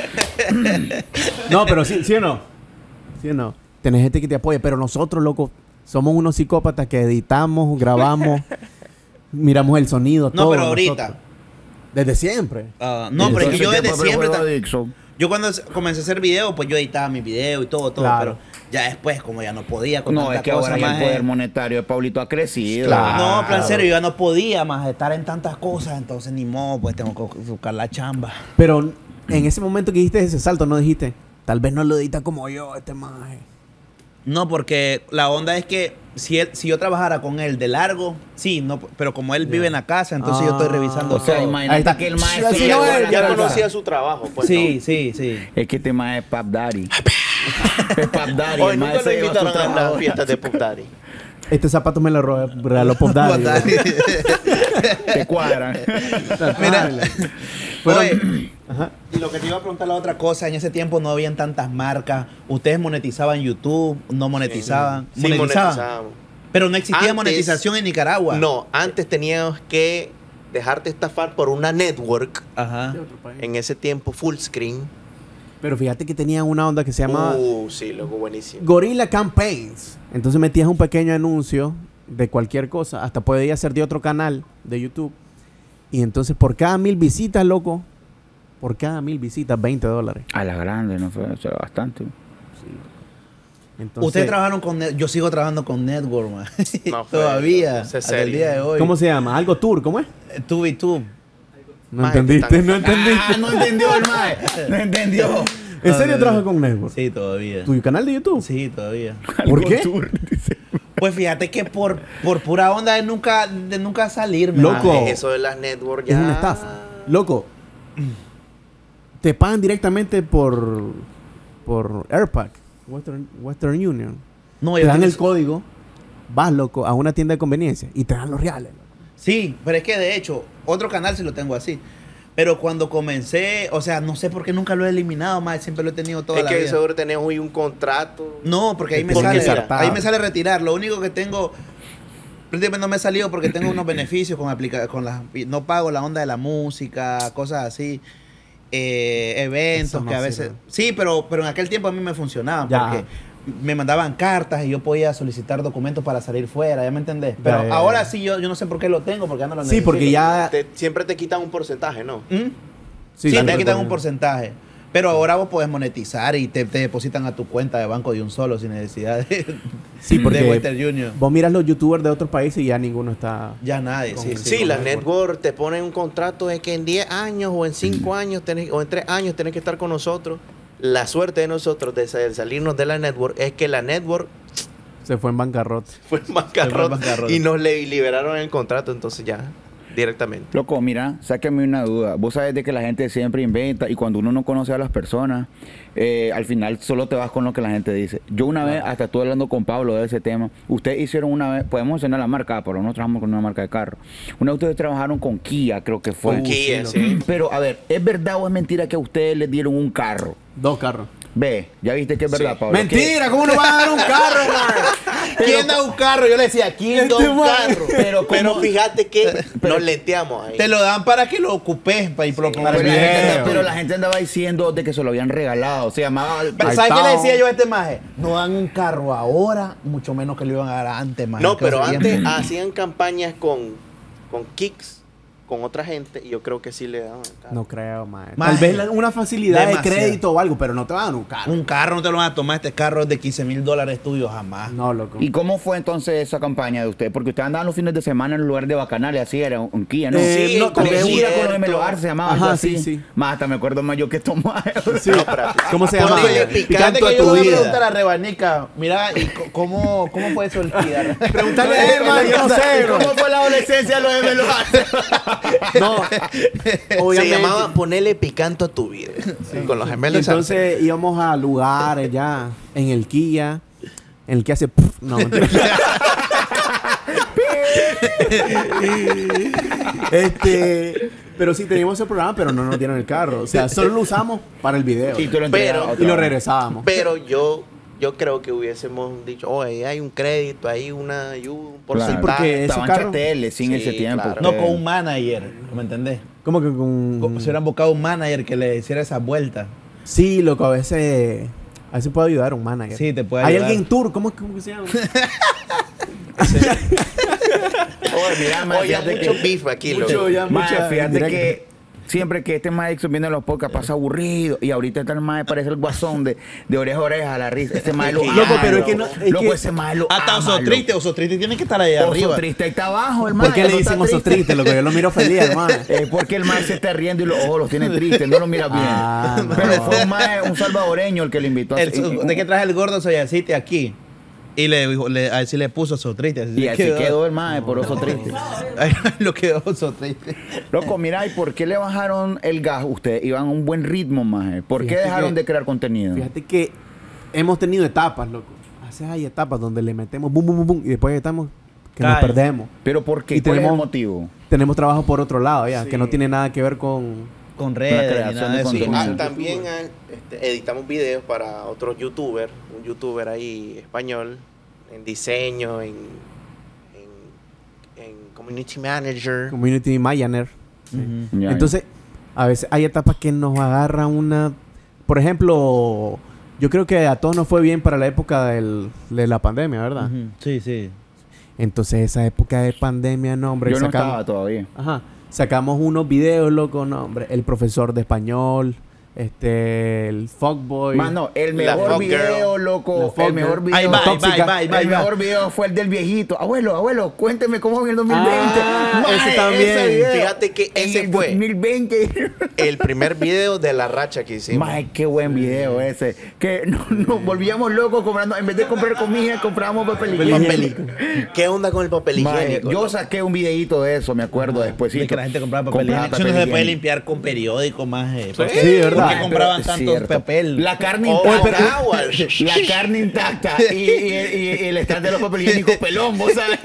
No, pero sí o no. Sí o no. Tenés gente que te apoya, pero nosotros, loco, somos unos psicópatas que editamos, grabamos, miramos el sonido, No, todo. pero ahorita. nosotros. Desde siempre. No, pero es que Entonces, yo ¿qué desde papel siempre... juega Dixon? Yo cuando comencé a hacer videos, pues yo editaba mis videos y todo, Claro. pero ya después, como ya no podía con No, tanta es que cosa ahora ya más, el poder monetario de Pablito ha crecido. Claro. No, plan serio, yo ya no podía más estar en tantas cosas, entonces ni modo, pues tengo que buscar la chamba. Pero en ese momento que dijiste ese salto, no dijiste, tal vez no lo edita como yo, este maje. No, porque la onda es que si yo trabajara con él de largo, sí, no, pero como él vive en la casa, entonces yo estoy revisando O sea, todo. Ahí imagínate está. que el Sí, maestro... así ya, no ya es, ya conocía su trabajo, pues. Sí, sí. Es que este maestro es Pap Daddy. Es Pap Daddy. Hoy el nunca maestro lo lleva su invitaron a trabajo. las fiestas de Pop Daddy. Este zapato me lo regaló Pop Daddy. Te cuadran. Mira, Fueron- oye, Ajá. y lo que te iba a preguntar la otra cosa, en ese tiempo no habían tantas marcas, ustedes monetizaban YouTube, no monetizaban, Sí, monetizábamos. pero no existía Antes- monetización en Nicaragua. No, antes teníamos que dejarte estafar por una network. Ajá. En ese tiempo, full screen. Pero fíjate que tenían una onda que se llama Sí, loco, buenísimo. Gorilla Campaigns. Entonces metías un pequeño anuncio de cualquier cosa, hasta podía ser de otro canal de YouTube. Y entonces por cada 1000 visitas, loco, por cada 1000 visitas, $20. A la grande, no fue, eso era bastante. Entonces, Ustedes trabajaron con yo sigo trabajando con Network, man. No, fue- Todavía, ese es hasta el serio. día de hoy. ¿cómo se llama? Algo tour, ¿cómo es? TubiTube. No Maje, entendiste, tan- no entendiste. Ah, no entendió el mae. No entendió. ¿En serio trabajas con Network? Sí, todavía. ¿Tu canal de YouTube? Sí, todavía. ¿Por Algo qué? tour, dice. Pues fíjate que por pura onda de nunca salirme. Loco. man. Eso de las networks Es ya... una estafa. Loco, te pagan directamente por AirPack, Western Union. No, Te yo dan creo el que- código, vas, loco, a una tienda de conveniencia y te dan los reales. Loco. Sí, pero es que de hecho, otro canal sí lo tengo así. Pero cuando comencé, o sea, no sé por qué nunca lo he eliminado, más siempre lo he tenido toda Es la que vida. seguro tenés hoy un contrato. No, porque ahí me Porque sale, mira, ahí me sale retirar. Lo único que tengo, prácticamente no me he salido porque tengo unos beneficios con las, no pago la onda de la música, cosas así, eventos Eso no que a veces, sirve. sí, pero en aquel tiempo a mí me funcionaban Ya. porque me mandaban cartas y yo podía solicitar documentos para salir fuera, ¿ya me entendés? Ya, Pero ya, ahora ya. sí yo no sé por qué lo tengo, porque ya no lo Sí, necesito. porque ya... Siempre te quitan un porcentaje, ¿no? ¿Mm? Sí, Sí, ya te te quitan recuerdo. un porcentaje. Pero ahora vos podés monetizar y te depositan a tu cuenta de banco de un solo sin necesidad de, Sí, porque de Western Union. vos miras los youtubers de otros países y ya ninguno está... Ya nadie, sí, Sí, sí. las network te ponen un contrato de que en 10 años o en 5 años o en 3 años tenés que estar con nosotros. La suerte de nosotros de salirnos de la network es que la network Se fue en bancarrota. fue en bancarrota bancarrota. y nos liberaron el contrato, entonces ya, directamente. Loco, mira, sáqueme una duda. Vos sabés de que la gente siempre inventa y cuando uno no conoce a las personas, al final solo te vas con lo que la gente dice. Yo una vez, hasta estuve hablando con Pablo de ese tema, ustedes hicieron una vez, podemos mencionar la marca, pero no trabajamos con una marca de carro. Una vez ustedes trabajaron con Kia, creo que fue. Con Kia, sí. Pero a ver, ¿es verdad o es mentira que a ustedes les dieron un carro? 2 carros. Ve, ya viste que es verdad, Sí. Pablo. ¡Mentira! ¿Cómo no vas a dar un carro, man? ¿Quién da un carro? Yo le decía, ¿quién da un carro? Pero Pero ¿cómo? fíjate que nos lenteamos ahí. Te lo dan para que lo ocupes para ir Para Pero el la, gente, video. pero la gente andaba diciendo de que se lo habían regalado. Se llamaba. Pero Ahí ¿sabes qué está. le decía yo a este maje? No dan un carro ahora, mucho menos que lo iban a dar antes, maje. No, que pero hace antes tiempo. hacían campañas con Kicks, con otra gente, y yo creo que sí le daban el carro. No creo, man. Maje, Tal vez una facilidad demasiado. de crédito o algo, pero no te van a dar un carro. Un carro no te lo van a tomar, este carro es de $15,000 tuyo jamás. No, loco. ¿Y cómo fue entonces esa campaña de usted? Porque usted andaba los fines de semana en el lugar de bacanales, así era un Kia, ¿no? Sí, no, Porque con una cierto. con los Meloar se llamaba algo Ajá, así. sí, sí. Más hasta me acuerdo más yo que tomaba. Sí. No, espérate. ¿Cómo se llama? Ponele Fíjate picante que a yo tu le voy a vida. preguntar a Rebanica, mira, ¿y cómo fue eso el Kia? Pregúntale a él, man, yo no sé, ¿Y bro. cómo fue la adolescencia lo de Meloar? No, Se obviamente. llamaba Ponerle Picanto a tu vida. Con los gemelos. Entonces íbamos a lugares ya, en el Kia, en el que hace... No, mentira. Pero sí teníamos ese programa, pero no nos dieron el carro. O sea, solo lo usamos para el video. Y tú lo Pero- entregabas Y lo otra vez. regresábamos. Pero yo creo que hubiésemos dicho, oye, hay un crédito, hay un porcentaje. porque ese Estaban carro- chateles sin Sí, ese tiempo. claro. No, ustedes. con un manager, ¿me entendés? ¿Cómo que con...? Se hubieran buscado un manager que le hiciera esa vuelta. Sí, loco, a veces puede ayudar un manager. Sí, te puede Hay ayudar. alguien tour, ¿cómo que se llama? Oye, mira, ma, Oye, fíjate mucho que- beef aquí, mucho loco. ya. Ma, mucha fíjate indirecta. que siempre que este Madison viene a los podcasts pasa aburrido y ahorita este mae parece el guasón de oreja a oreja a la risa. Este mae lo Loco, ama, pero es que no- es loco, que- ese mae lo Hasta ama, Oso Triste tiene que estar ahí loco. arriba. Oso triste, ahí está abajo el mae. ¿Por qué le no está dicen oso triste, loco? Yo lo miro feliz, hermano. Es porque el mae se está riendo y los ojos los tiene tristes, no lo mira bien. Ah, no. Pero fue un salvadoreño el que le invitó a ¿De qué traje el gordo Soyacite aquí? Y le dijo, así le puso Oso Triste. Y así quedó el mae por oso triste. Ahí lo quedó Oso Triste. Loco, mira, ¿y por qué le bajaron el gas? Ustedes iban a un buen ritmo, mae. ¿Por qué Fíjate dejaron que- de crear contenido? Fíjate que hemos tenido etapas, loco. A veces hay etapas donde le metemos bum, bum, bum, bum, y después estamos que nos Cae. perdemos. ¿Pero por qué? Y ¿Cuál es el tenemos- motivo? Tenemos trabajo por otro lado ya, que no tiene nada que ver con... Con La redes, creación ni nada de de eso. contenido. También editamos videos para otros youtubers, un youtuber ahí español, en diseño, en community manager. Community Manager. Ujú. Ya, Entonces, a veces hay etapas que nos agarra una... Por ejemplo, yo creo que a todos nos fue bien para la época de la pandemia, ¿verdad? Ujú. Sí, sí. Entonces, esa época de pandemia, no, hombre, Yo no sacamos- estaba todavía. Ajá. sacamos unos videos, loco, no, hombre. El profesor de español, el fuckboy. Mano, el La mejor fuck video, girl. loco. La El fuck mejor girl. video. Ahí va, Tóxica. El mejor video fue el del viejito. Abuelo, cuénteme cómo fue en el 2020. Ah, Mae, ese también. ese video, Fíjate que en ese el fue 2020. el primer video de la racha que hicimos. Mae, qué buen video ese. Que nos volvíamos locos comprando. En vez de comprar comida, comprábamos papel higiénico. ¿Qué onda con el papel Mae, higiénico? yo saqué un videíto de eso, me acuerdo después. De que la gente compraba papel higiénico. Eso no se puede limpiar con periódico más. ¿Por qué? Sí, ¿verdad? ¿Por qué compraban tanto papel? La carne Oh, intacta. agua. La carne intacta. Y el stand de los papel higiénicos pelón, ¿vos sabes?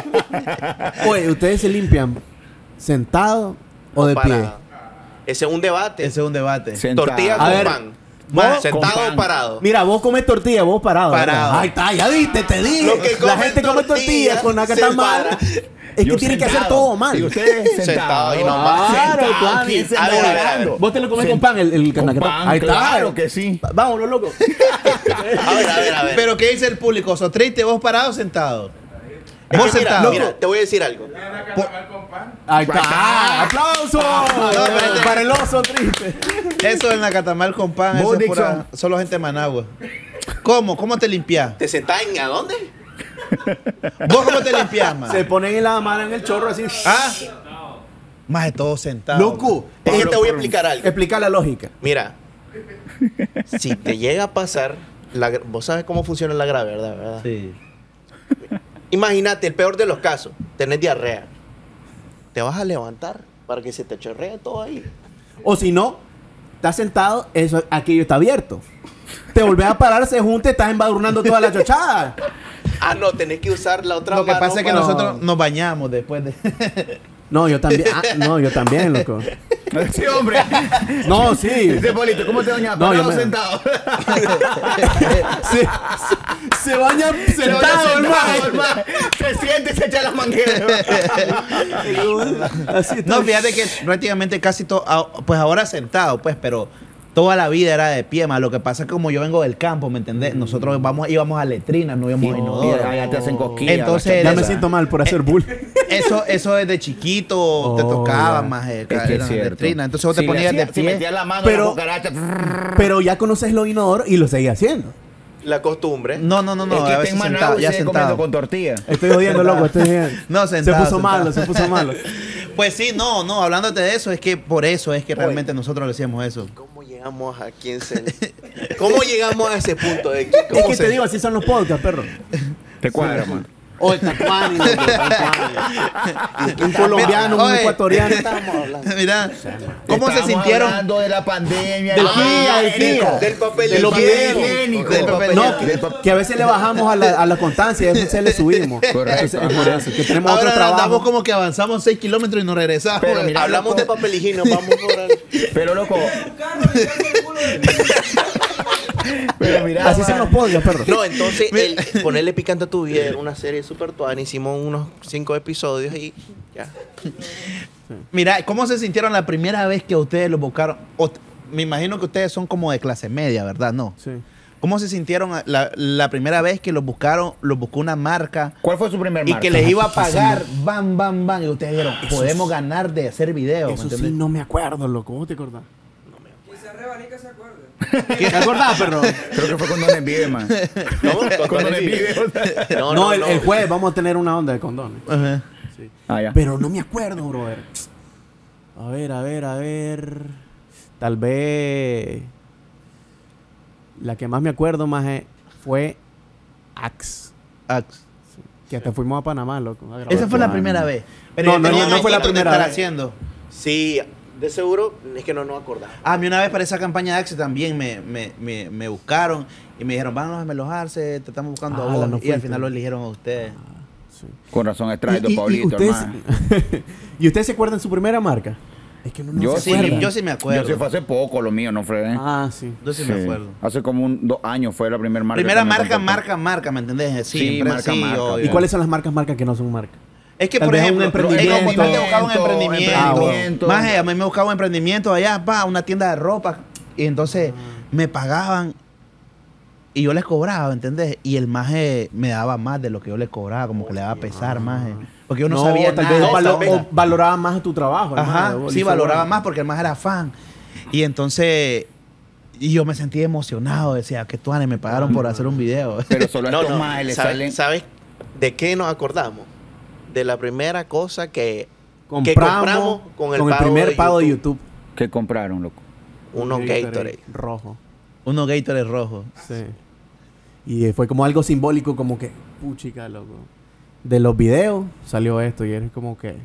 Oye, ¿ustedes se limpian sentado o de pie? Parado. Ese es un debate. Ese es un debate. Sentado. Tortilla A con ver, pan. ¿vos? ¿Sentado Con pan. o parado? Mira, vos comes tortilla, vos parado. ¿verdad? Parado. Ahí está, ya viste, te dije. Los que La comen gente come tortilla con la que se está mal. para. Es que Yo tiene que hacer sentado. todo mal. Y ustedes Sentado sentados. y no más. Claro, Sentado, claro. ¿quién se A anda ver, a ver, hablando? Vos te lo comes Sent- con pan, el Con canaquetá. pan, Ahí está. claro que sí. Vámonos, loco. A ver. Pero ¿qué dice el público? ¿Sos triste vos parado o sentado? Es Vos que mira, sentado. mira, te voy a decir algo. Ahí está. ¡Aplausos! espérate. Para el oso triste. Eso en la catamal con pan, Vos, eso es pura- Dixon. solo gente de Managua. ¿Cómo? ¿Cómo te limpias? ¿Te sentás en a dónde? ¿Vos cómo te limpias, man? Se ponen en la mano en el chorro así. ¿Ah? Más de todo sentado. Loco. Es que te voy a explicar algo. Explica la lógica. Mira, si te llega a pasar, vos sabes cómo funciona la grave, ¿verdad? Sí. Imagínate, el peor de los casos, tenés diarrea. Te vas a levantar para que se te chorree todo ahí. O si no, estás sentado, aquello está abierto. Te volvés a parar, se junta, estás embadurnando toda la chochada. Ah, no, tenés que usar la otra Lo que mano pasa es que para- nosotros nos bañamos después de... No, yo también. No, yo también, loco. Sí, hombre. No, sí. Dice Polito, ¿cómo te bañas? No, yo Parado, me- sentado. Se baña sentado, hermano. hermano. Se siente y se echa las mangueras. Así está. No, fíjate que prácticamente casi todo, pues ahora sentado, pues, pero toda la vida era de pie, más. Lo que pasa es que como yo vengo del campo, ¿me entendés? Nosotros íbamos a letrinas, no íbamos a inodoro. Ya te hacen cosquillas. Entonces, Ya esa- me siento mal por hacer bull. Eso desde chiquito te Oh, tocaba ya. más Es que es en la cierto. letrina. Entonces vos te Si ponías le de hacía- Si pie. metías la mano Pero- en la cucaracha. Pero ya conoces los inodoros y lo seguís haciendo. La costumbre. No, Es a que veces está en sentado, Managua y ya sigue comiendo sentado. con tortilla. Estoy jodiendo, loco. Estoy jodiendo. No, sentado, Se puso sentado. malo, se puso malo. Pues sí, no, hablándote de eso, es que por eso es que realmente nosotros le decíamos eso. ¿Cómo llegamos a quién se... ¿Cómo llegamos a ese punto de Es cómo que se... te digo, así son los podcasts, perro. Te cuadra, man. O el Tacuani, loco, Tacuani. Un colombiano, un Oye. ecuatoriano. Estamos hablando Mira, ¿cómo se Estamos sintieron? hablando de la pandemia. Del del día, del higiénico, día. del papel De los higiénico. videos. Del papel No, higiénico. que a veces le bajamos a la constancia y a veces le subimos. Correcto. Entonces, es por eso, que tenemos Ahora otro trabajo. andamos como que avanzamos 6 kilómetros y nos regresamos. Pero mira, Hablamos loco. de papel higiénico, vamos por ahí. Pero loco. Pero mira, Así son los podcasts, perro. No, entonces el ponerle picante a tu vida era una serie super tuana. Hicimos unos 5 episodios y ya. Mira, ¿cómo se sintieron la primera vez que ustedes lo buscaron? Me imagino que ustedes son como de clase media, ¿verdad? No. Sí. ¿Cómo se sintieron la primera vez que los buscó una marca ¿Cuál fue su primer y marca? que les iba a pagar, bam, bam, bam? Y ustedes dijeron, Eso podemos sí. ganar de hacer videos. ¿me Eso sí, entendés? no me acuerdo, loco. ¿Cómo te acordás? Quizá Rebanica se acuerde. ¿Te acordás, perro? Creo que fue con Don Envive, man. No, Con Don Envive. No, el jueves vamos a tener una onda de condones. Ajá. Ah, ya. Pero no me acuerdo, brother. A ver. Tal vez. La que más me acuerdo más fue Axe. Axe. Que hasta fuimos a Panamá, loco. a grabar. Esa fue la primera vez. Pero No, ya no, tenían no fue la añitos de primera estar vez. haciendo. Sí, de seguro es que no nos acordamos. A mí una vez para esa campaña de Axe también me buscaron y me dijeron, vámonos a Melojarse, te estamos buscando a Ah, vos. no Y fuiste. al final lo eligieron a ustedes. Sí. Con razón extraído, Y Pablito, ustedes, hermano. ¿Y ustedes se acuerdan de su primera marca? Es que no Yo se sí, acuerdan. Yo sí me acuerdo. Yo sí fue hace poco lo mío, ¿no, Fred? Ah, sí. Yo sí me acuerdo. Hace como 2 años fue la primera marca. Primera que me marca, contactó. ¿me entendés? Sí, Siempre marca, sí, marca. obvio. ¿Y cuáles son las marcas que no son marcas? Es que, Tal por vez ejemplo, un emprendimiento. como tal, te buscaba un emprendimiento. Emprendimiento. Maje, a mí me buscaba un emprendimiento allá, una tienda de ropa. Y entonces me pagaban y yo les cobraba, ¿entendés? Y el maje me daba más de lo que yo les cobraba, como que le daba a pesar, maje. Porque yo no sabía tal nada. vez de esa onda. o valoraba más tu trabajo. Ajá, hermano. sí, Hizo valoraba bueno. más porque el más era fan. Y entonces, y yo me sentí emocionado. Decía, que tuanes, me pagaron por hacer un video. Pero solo a No, estos no. majes le ¿Sabes, salen... sabes de qué nos acordamos? De la primera cosa que Compramos con el pago primer de pago de YouTube. YouTube. ¿Qué compraron, loco? Unos Gatorade. rojo. Unos Gatorade rojos. Sí. Y fue como algo simbólico, como que, puchica, loco. De los videos salió esto y es como que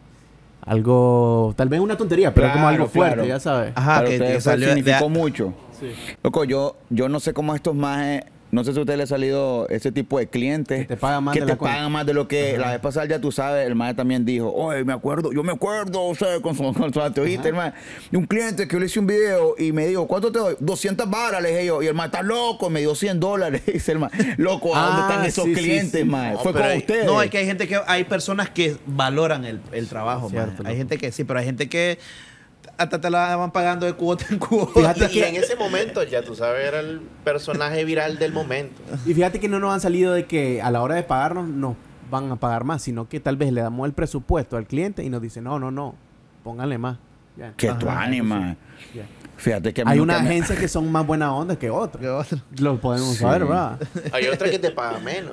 algo, tal vez una tontería, pero es como Claro, algo fuerte, claro. ya sabes. Ajá, Para que ustedes salió significó mucho. Sí. Loco, yo no sé cómo a estos majes, no sé si a ustedes les ha salido ese tipo de clientes Que te pagan más que de te la cuenta. pagan más de lo que la vez pasada, ya tú sabes, el maje también dijo, oye, yo me acuerdo, o sea, con su anteojita, el maje, de un cliente que yo le hice un video y me dijo, ¿cuánto te doy? 200 varas, le dije yo, y el maje está loco, me dio $100, dice el maje, loco, ¿a dónde están esos sí, clientes, sí. maje? No, Fue pero con hay- ustedes. No, es que hay gente que, hay personas que valoran el trabajo, Cierto, man. Hay loco. gente que sí, pero hay gente que hasta te la van pagando de cuota en cuota. Fíjate Y en ese momento, ya tú sabes, era el personaje viral del momento. Y fíjate que no nos han salido de que a la hora de pagarnos nos van a pagar más, sino que tal vez le damos el presupuesto al cliente y nos dice, no, pónganle más. Ya. Que Ajá, tu ánima. Ya. Fíjate que a mí Hay nunca unas me- agencias que son más buena onda que otras. Que otro. Lo podemos Sí. saber, ¿verdad? Hay otra que te paga menos.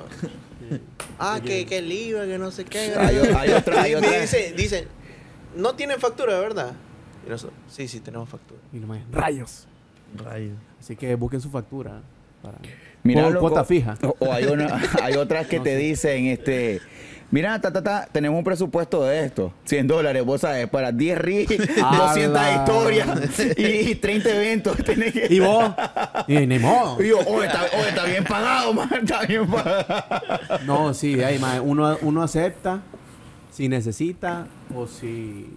Que el IVA, que no sé qué. Hay otra, hay Y otra. me dicen, no tienen factura, ¿verdad? Y nosotros, sí, tenemos factura. Y nomás, rayos. Rayos. Así que busquen su factura. Para... Mira, Con loco, cuota fija. O hay otras que te dicen, mira, tenemos un presupuesto de esto, $100, vos sabes, para 10 reels, 200 ¡Hala! historias y 30 eventos. Tenés que... ¿Y vos? Y ni modo. Y yo, está bien pagado, man, está bien pagado. No, sí, ahí, mae, uno acepta si necesita o si...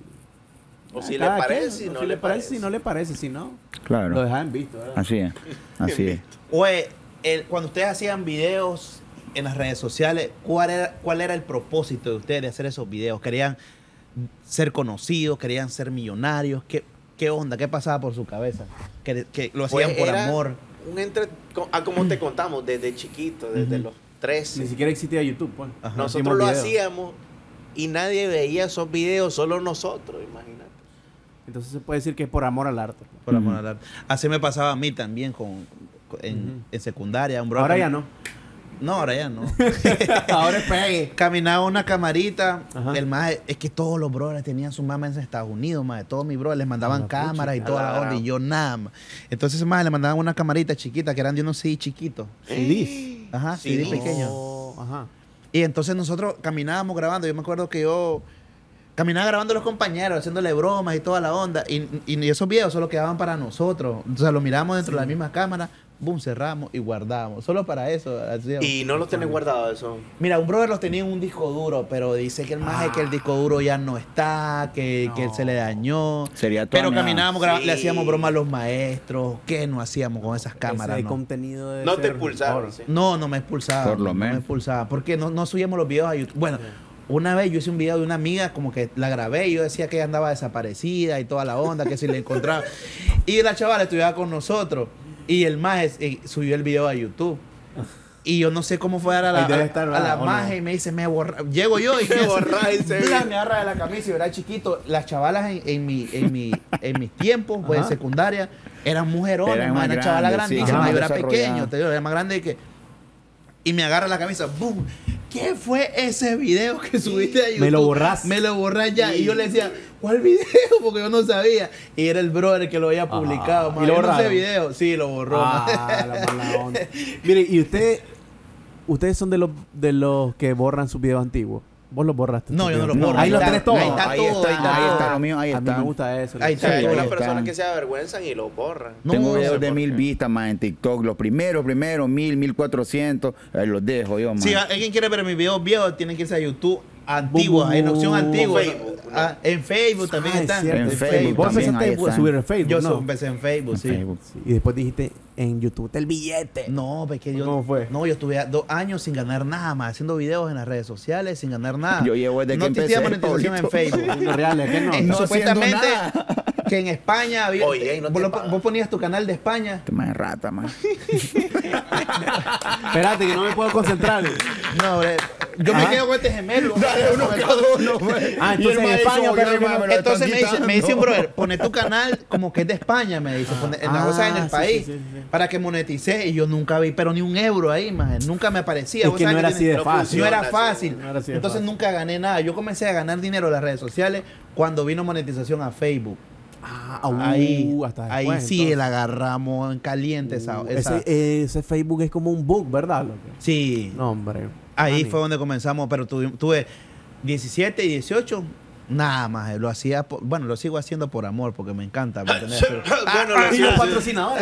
O si le Cada parece, quien, si o no le parece. si no le parece, si no, lo Claro, dejan visto, ¿verdad? así es, así es. Oye, cuando ustedes hacían videos en las redes sociales, ¿cuál era el propósito de ustedes de hacer esos videos? ¿Querían ser conocidos? ¿Querían ser millonarios? ¿Qué onda? ¿Qué pasaba por su cabeza? Que lo hacían Pues por era amor. como te contamos, desde chiquito, desde los 13. Ni siquiera existía YouTube, pues. Ajá. Nosotros Hacíamos lo videos. hacíamos y nadie veía esos videos, solo nosotros, imagínate. Entonces se puede decir que es por amor al arte. Por amor al arte. Así me pasaba a mí también en secundaria. Un brother Ahora que- ya no. No, ahora ya no. Ahora es pegue. Caminaba una camarita. Ajá. El más es que todos los brothers tenían sus mamás en Estados Unidos, más todos mis brothers les mandaban Ah, cámaras y puchica. toda la onda y yo nada más. Entonces más le mandaban una camarita chiquita que eran de unos CD chiquitos. CDs. Ajá, Sí, CD no. pequeños. Ajá. Y entonces nosotros caminábamos grabando. Yo me acuerdo que yo caminaba grabando a los compañeros, haciéndole bromas y toda la onda. Y esos videos solo quedaban para nosotros. O sea, los mirábamos dentro de la misma cámara, boom, cerramos y guardábamos. Solo para eso. hacíamos. Y no lo tenés guardado eso. Mira, un brother los tenía en un disco duro, pero dice que el más es que el disco duro ya no está, que él se le dañó. Sería tu Pero ánima. caminábamos, Sí. le hacíamos broma a los maestros. ¿Qué no hacíamos con esas cámaras? Ese no? contenido de No te ser expulsaron, mejor. sí. No me expulsaba. Por lo no menos. me expulsaba. Porque no subíamos los videos a YouTube. Bueno, una vez yo hice un video de una amiga, como que la grabé y yo decía que ella andaba desaparecida y toda la onda, que si la encontraba. Y la chavala estudiaba con nosotros. Y el maje subió el video a YouTube. Y yo no sé cómo fue a la, Ahí debe estar, a la ¿verdad? ¿O maje no? y me dice, me borra. Llego yo y Me borra ese video. me agarra de la camisa y verá chiquito. Las chavalas en mis tiempos, pues en Ajá. secundaria, eran mujerones, Eran más una chavala grandes, sí, grandísima. más yo era desarrolladas. pequeño, te digo, era más grande que. Y me agarra la camisa, ¡boom! ¿Qué fue ese video que subiste a YouTube? Me lo borraste. Me lo borrás ya. Y yo le decía, ¿cuál video? Porque yo no sabía. Y era el brother que lo había publicado. ¿y man. lo Yo no sé borraron? video. Sí, lo borró. man. Ah, la mala onda. Mire, y ustedes son de los que borran sus videos antiguos. Vos los borraste. No, tus yo no videos. los borro. Ahí los está- tenés todos. Ahí está Ahí todo. está, ahí está lo mío, ahí A mí está. me gusta eso. Ahí está Hay todo. unas ahí personas están. que se avergüenzan y lo borran. No, Tengo no videos sé de por 1000 qué. vistas más en TikTok. Los primeros, 1400. Ahí los dejo yo, man. Si alguien quiere ver mis videos viejos, tienen que irse a YouTube antiguo, en opción antigua. Facebook, ¿no? En Facebook también Ah, es están. cierto. En En Facebook Vos también, empezaste ahí a están. subir en Facebook, Yo ¿no? empecé en Facebook, En sí. Facebook. Sí, y después dijiste, en YouTube está el billete. No, porque yo. ¿Cómo fue? No, yo estuve 2 años sin ganar nada más, haciendo videos en las redes sociales, sin ganar nada. Yo llevo desde no que existía empecé, monetización en Pablito. Facebook. No, real, ¿qué no? No Supuestamente haciendo nada. que en España había. Oye, y no vos, te pagan. vos ponías tu canal de España. Este man es rata, man. Espérate, que no me puedo concentrar. No, Yo me quedo con este gemelo. Dale uno cada uno, güey. Ah, Y el entonces en mae España, dice, pero "Oye, que mae, no". me lo Entonces están me dice un quitando". brother, pone tu canal como que es de España, me dice, o sea, en el sí, país, sí, sí. para que monetice. Y yo nunca vi, pero ni un euro ahí, más nunca me aparecía. Es Vos que sabés no era tiene- así de no fácil. No era funciona, fácil. no era así de Entonces fácil. nunca gané nada. Yo comencé a ganar dinero en las redes sociales cuando vino monetización a Facebook. Ahí, hasta ahí después, sí entonces. la agarramos en caliente esa. Ese Facebook es como un bug, ¿verdad, loco? Sí, No, hombre. ahí Mani. fue donde comenzamos, pero tuve 17 y 18. Nada más, lo hacía, bueno, lo sigo haciendo por amor, porque me encanta. ¿me entendés? Pero- Bueno, Y lo los siento. patrocinadores.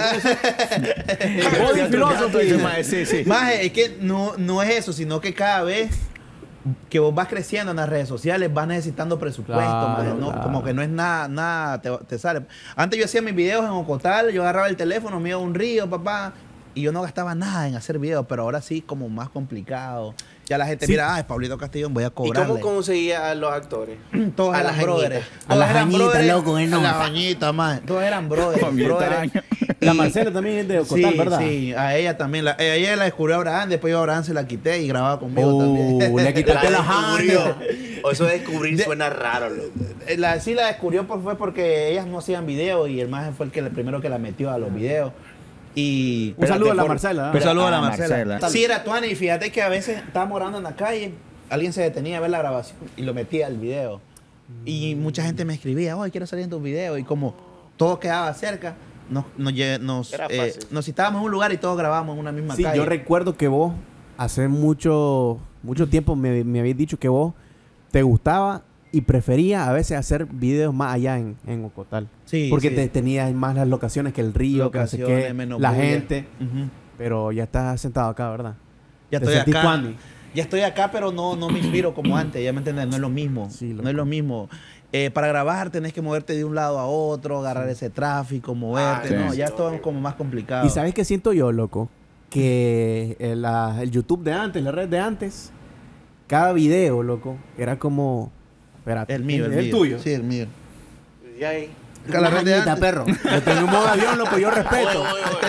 Sí, Body otro philosophy. gato, ese mae, sí, sí. Maje, es que no es eso, sino que cada vez que vos vas creciendo en las redes sociales vas necesitando presupuesto, Claro, maje, ¿no? claro. Como que no es nada te sale. Antes yo hacía mis videos en Ocotal, yo agarraba el teléfono, me iba a un río, papá, y yo no gastaba nada en hacer videos, pero ahora sí como más complicado. Ya la gente Sí. mira, es Pablito Castillón, voy a ¿Y cobrar. cómo conseguía a los actores? Todos A eran las brothers. añitas. A Todos las eran añitas, brothers. loco, A las bañitas, más. Todos eran brothers. Con 10 brothers. años. La Marcela también es de Ocotal, Sí, ¿verdad? sí, a ella también. A ella la descubrió Abraham, después yo a Abraham se la quité y grababa conmigo también. Le quitaste la descubrió. hand. O eso de descubrir suena raro, loco. Sí la descubrió fue porque ellas no hacían videos y el maje fue el primero que la metió a los videos. Y Un saludo a la por- Marcela. un saludo a la Ah, Marcela. Marcela. Sí, era Tuani, y fíjate que a veces estábamos orando en la calle, alguien se detenía a ver la grabación y lo metía al video. Y mucha gente me escribía, oye, quiero salir en tus videos. Y como todo quedaba cerca, Era fácil. nos citábamos en un lugar y todos grabábamos en una misma Sí, calle. yo recuerdo que vos hace mucho tiempo me habéis dicho que vos te gustaba y prefería a veces hacer videos más allá en Ocotal. Sí, Porque sí. te tenías más las locaciones que el río, que no sé Locaciones, qué, menos la bulla. gente. Ujú. Pero ya estás sentado acá, ¿verdad? Ya Te estoy sentís acá. tuani. Ya estoy acá, pero no me inspiro como antes, ya me entiendes, no es lo mismo. Sí, loco. no es lo mismo. Para grabar tenés que moverte de un lado a otro, agarrar ese tráfico, moverte. sí. No, ya es todo como más complicado. ¿Y sabes qué siento yo, loco? Que el YouTube de antes, la red de antes, cada video, loco, era como... Espérate, El mío, el el mío. tuyo. Sí, el mío. Y ahí. La red de Mañita, antes. perro. Yo tengo un modo avión, loco, yo respeto.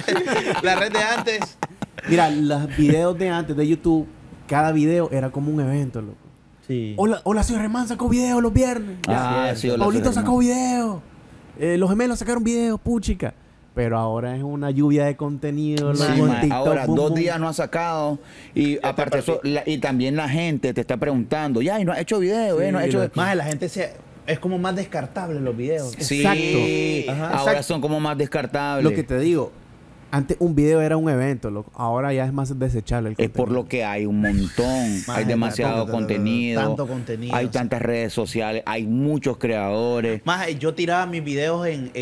La red de antes. Mira, los videos de antes de YouTube, cada video era como un evento, loco. Sí. Hola, soy Remán sacó video los viernes. Ah, sí, hola, Paulito soy sacó Germán. video. Los gemelos sacaron video, puchica. Pero ahora es una lluvia de contenido, Sí, loco, en mae, TikTok, ahora, boom, 2 boom. días no ha sacado y aparte eso, y también la gente te está preguntando, ya, y no ha hecho video, Sí, no ha hecho... loco. Más la gente es como más descartable los videos. Sí, Exacto. Ajá, ahora exacto. son como más descartables. Lo que te digo, antes un video era un evento, loco. Ahora ya es más desechable el Es por contenido. lo que hay un montón, Más hay demasiado contenido, tanto contenido. hay tantas redes sociales, hay muchos creadores. Más yo tiraba mis videos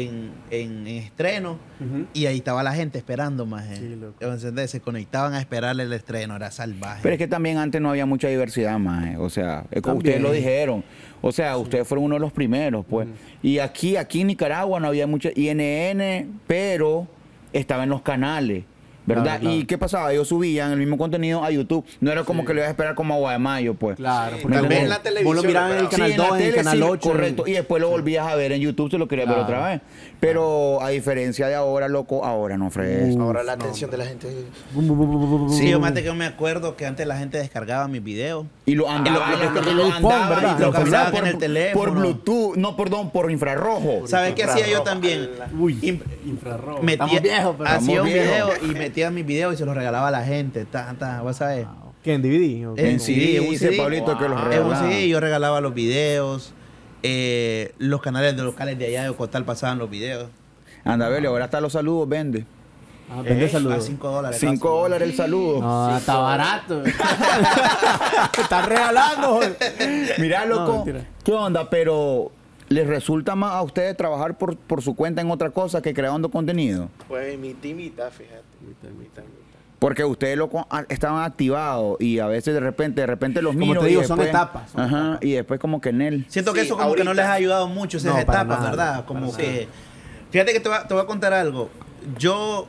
en estreno Ujú. y ahí estaba la gente esperando más. Sí, loco. ¿Entendés? Se conectaban a esperarle el estreno, era salvaje. Pero es que también antes no había mucha diversidad más, o sea, es como También. ustedes lo dijeron, o sea, ustedes fueron uno de los primeros, pues. Y aquí en Nicaragua no había mucha INN, pero estaba en los canales, ¿verdad? Claro, claro. ¿Y qué pasaba? Ellos subían el mismo contenido a YouTube, no era como que lo ibas a esperar como a Guayamayo, pues. Claro, porque también en la vos televisión lo mirabas en el lo canal Sí, en la 2, en el tele, canal sí, 8. correcto. Y después lo volvías a ver en YouTube si lo querías ver Claro. otra vez. Pero a diferencia de ahora, loco, ahora no fregues. Ahora la atención de la gente. Sí, yo mate que yo me acuerdo que antes la gente descargaba mis videos. Y lo andaba, y lo andaba, ¿verdad? y lo Lo pasaban pasaban en el teléfono. por Bluetooth, no, perdón, por infrarrojo. ¿Sabes qué hacía yo también? Uy, Imp- infrarrojo. metía- Estamos viejos, pero... hacía un Estamos video viejos. y metía mis videos y se los regalaba a la gente. ¿Vas a ver? ¿Qué, en DVD? ¿O En En cómo? CD, CD, en un dice CD. Pablito que los En un regalaba. CD yo regalaba los videos. Los canales de locales de allá de Ocotal pasaban los videos. Anda, vele, ahora hasta los saludos, vende. Ah, vende A saludos. $5. $5 el saludo. No, está barato. Está regalando. joder. Mira, No, loco, mentira. ¿qué onda? Pero ¿les resulta más a ustedes trabajar por su cuenta en otra cosa que creando contenido? Pues mitad, fíjate. Mitad. Porque ustedes estaban activados y a veces de repente los Como miro te y digo, son después- etapas, son Ajá, etapas. y después como que en él. Siento que Sí, eso como que no ahorita. les ha ayudado mucho esas No, para etapas, nada, ¿verdad? para Como nada. que... Fíjate que te voy a contar algo. Yo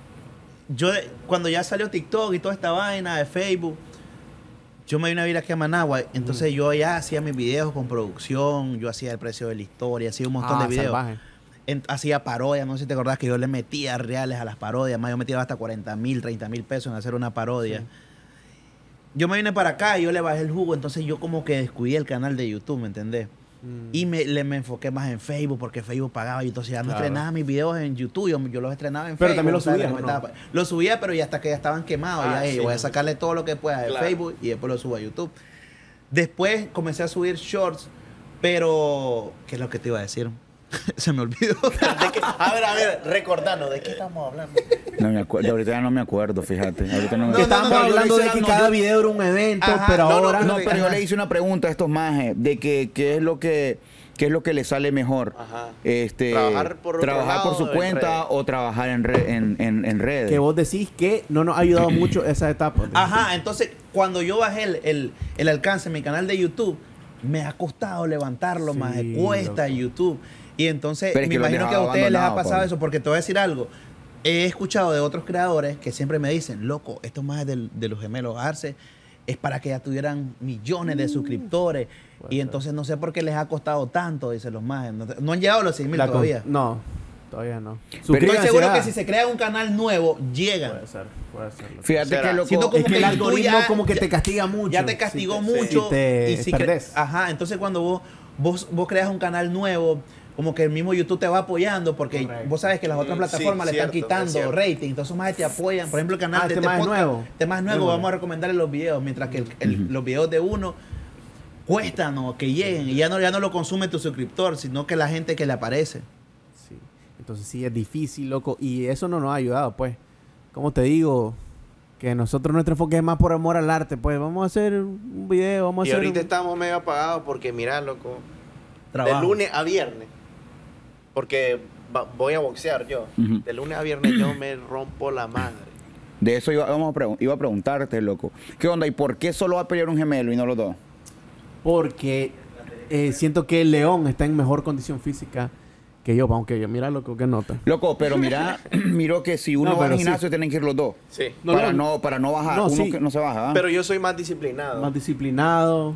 cuando ya salió TikTok y toda esta vaina de Facebook, yo me vine a vivir aquí a Managua. Entonces yo ya hacía mis videos con producción, yo hacía el precio de la historia, hacía un montón de videos. Salvaje. Hacía parodias, no sé si te acordás que yo le metía reales a las parodias, más yo metía hasta 40,000, 30,000 pesos en hacer una parodia. yo me vine para acá y yo le bajé el jugo, entonces yo como que descuidé el canal de YouTube, ¿me entendés? Y me enfoqué más en Facebook porque Facebook pagaba y entonces ya no Claro. estrenaba mis videos en YouTube, yo los estrenaba en Pero Facebook. también los o sea, subías, les ¿o no? metaba- Los subía, pero ya hasta que ya estaban quemados, Ah, ya sí, voy a no. sacarle todo lo que pueda de Claro. Facebook y después lo subo a YouTube. Después comencé a subir shorts, pero ¿qué es lo que te iba a decir? Se me olvidó. A ver, recordanos, ¿de qué estamos hablando? No me acuerdo, ahorita ya no me acuerdo, fíjate. Ahorita no me No, Que no, estábamos no, yo hablando le de hice que la- cada yo- video era un evento, Ajá, pero no, ahora... No, pero yo Ajá. le hice una pregunta a estos majes de que qué es lo que le sale mejor. Ajá. Trabajar por otro por lado su en cuenta redes. o trabajar en redes. Que vos decís que no nos ha ayudado mucho esa etapa. Ajá, entonces cuando yo bajé el alcance en mi canal de YouTube, me ha costado levantarlo Sí, más, cuesta loco. YouTube. Y entonces Pero es me que lo has imagino que a dejado ustedes les ha abandonado, pasado Pablo. eso, porque te voy a decir algo. He escuchado de otros creadores que siempre me dicen, loco, esto más de los gemelos Arce es para que ya tuvieran millones de suscriptores. Y entonces no sé por qué les ha costado tanto, dicen los más. No han llegado a los 6,000 La con- todavía. No, todavía no. Estoy Suscríbanse seguro ya. que si se crea un canal nuevo, llegan. Puede ser. loco. Fíjate Será. que loco, Siento como Es que el que algoritmo ya- como que ya- te castiga mucho. Ya te castigó Sí, mucho. y te si perdés. Ajá, entonces cuando vos creas un canal nuevo, como que el mismo YouTube te va apoyando, porque Correcto. vos sabes que las otras Sí, plataformas le están cierto, es quitando cierto. rating, entonces más te apoyan. Por ejemplo, el canal Este de más es podcast, nuevo. este más nuevo, Nuevo. vamos a recomendarle los videos, mientras que los videos de uno cuestan o que lleguen y ya no lo consume tu suscriptor, sino que la gente que le aparece. Sí. Entonces sí es difícil, loco. Y eso no nos ha ayudado, pues. Como te digo, que nosotros nuestro enfoque es más por amor al arte. Pues vamos a hacer un video, vamos a Y hacer... ahorita un- estamos medio apagados porque, mira, loco, Trabajo. de lunes a viernes, porque voy a boxear yo, Ujú. de lunes a viernes yo me rompo la madre. de eso iba a preguntarte, loco. ¿Qué onda? ¿Y por qué solo va a pelear un gemelo y no los dos? Porque siento que el León está en mejor condición física que yo. Aunque yo, mira, loco, que nota. Loco, pero miro que si uno No, va al pero gimnasio tienen que ir los dos. Sí. No, para no bajar. no, Uno sí. que no se baja. ¿ah? Pero yo soy más disciplinado. Más disciplinado.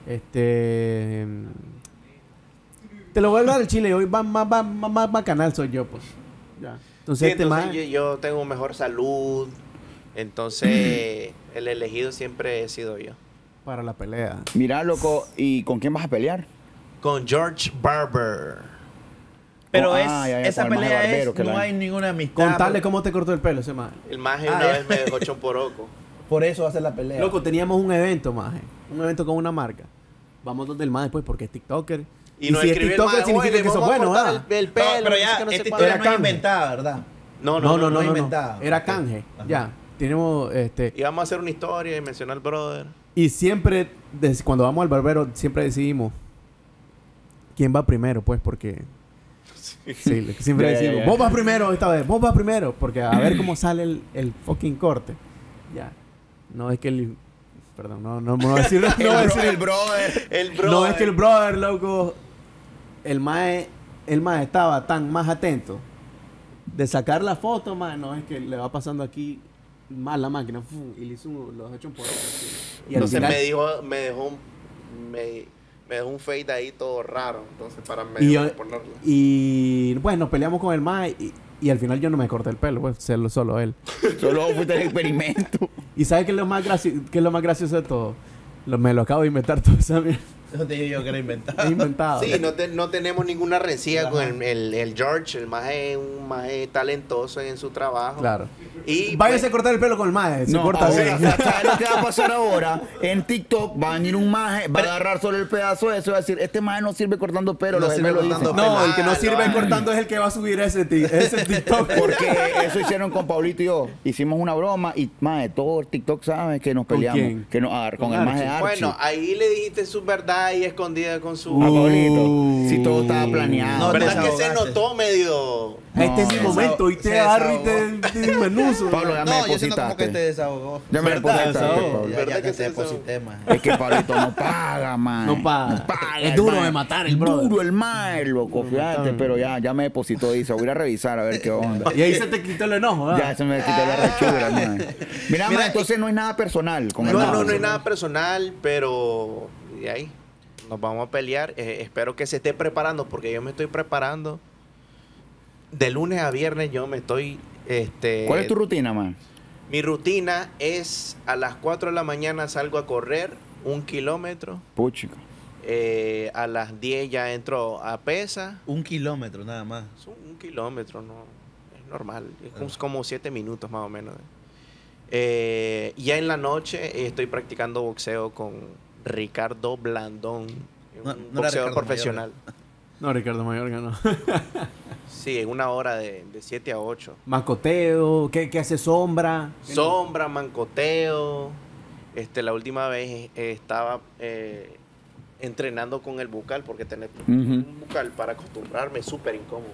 Te lo voy a hablar del Chile. Hoy más bacanal soy yo, pues. Ya. Entonces, Sí, entonces man- yo tengo mejor salud, entonces el elegido siempre he sido yo. para la pelea. Mira, loco, ¿y con quién vas a pelear? Con George Barber. Pero Ya, esa con el maje pelea barbero es, que no la- hay ninguna amistad. Contarle cómo te cortó el pelo ese man. El maje Ah, una ya. vez me dejó chomporoco. Por eso va a ser la pelea. Loco, teníamos un evento, maje. Un evento con una marca. Vamos donde el man después porque es TikToker. Y nos si es escribió el TikToker maje, significa "Oye, que sos vamos a bueno, cortar ¿ah? el pelo. No, pero no sé ya, qué, no sé esta cuánto". historia Era no es canje. inventada, ¿verdad? No, inventada. Era Ok. canje. Ajá. Ya. Tenemos Y vamos a hacer una historia y mencionar al brother. y siempre cuando vamos al barbero siempre decidimos quién va primero, pues, porque sí, lo que siempre Ya, decimos, ya. vos vas primero esta vez, vos vas primero, porque a ver cómo sale el fucking corte. Ya. No es que perdón, no voy a decir, no voy a decir el brother. El brother. no es que el brother, loco, el mae estaba tan más atento de sacar la foto, mae, no es que le va pasando aquí más la máquina y le hizo los hechos por ahí. Y al Entonces final- me dejó un fade ahí todo raro. Entonces para y, medio yo- ponerlo. y bueno, nos peleamos con el mae y al final yo no me corté el pelo, pues solo él. Solo fuiste el experimento. ¿Y sabes qué es lo más gracioso de todo? Me lo acabo de inventar todo esa mierda. Eso te digo yo que era inventado. He inventado. Sí, no tenemos ninguna rencilla con el George. El maje es un maje talentoso en su trabajo. Claro. Y Váyase pues, a cortar el pelo con el mae. Se No, corta ahora, bien. ¿sabes lo que va a pasar ahora? En TikTok va a venir un maje, va a agarrar solo el pedazo de eso y va a decir, este maje no sirve cortando pelo. No los sirve gemelos cortando dicen. No, el que no Ah, sirve no. cortando es el que va a subir ese TikTok. Porque eso hicieron con Pablito y yo. Hicimos una broma y, maje, todo el TikTok sabe que nos ¿Con peleamos. quién? Que nos, con el maje Archie. Archie. bueno, ahí le dijiste su verdad y escondida con su... A Pablito. Si todo estaba planeado. No, ¿Verdad que se desahogaste. notó medio... Este es No, mi no. momento y Se te agarro y desahogó. te desmenuzo. Pablo, ya me No, yo siento como que te depositaste. desahogó. Ya me ¿Verdad? depositaste, Desahogó. Pablo. Ya ¿Verdad que que te se deposité, man. Es que Pablito no paga, man. No paga. Es el duro mae. de matar el brother. Duro el mae, loco, fíjate. Pero ya me depositó, dice. Voy a ir a revisar a ver qué onda. Y ahí se te quitó el enojo, ¿verdad? Ya se me quitó la rechura, man. Mira, Mira, man, entonces no es nada personal con el No, mae. no hay nada personal, pero de ahí nos vamos a pelear. Espero que se esté preparando, porque yo me estoy preparando. De lunes a viernes yo me estoy... ¿Cuál es tu rutina, man? Mi rutina es a las 4 de la mañana salgo a correr 1 kilómetro. Puchica. A las 10 ya entro a pesa. 1 kilómetro nada más. Es 1 kilómetro, no es normal. Es como 7 minutos más o menos. Ya en la noche estoy practicando boxeo con Ricardo Blandón, No un era boxeador Ricardo profesional. No, Ricardo Mayorga no. Sí, en una hora de 7 a 8. Macoteo, ¿qué hace sombra? Sombra, mancoteo. La última vez estaba entrenando con el bucal porque tener un bucal para acostumbrarme es súper incómodo.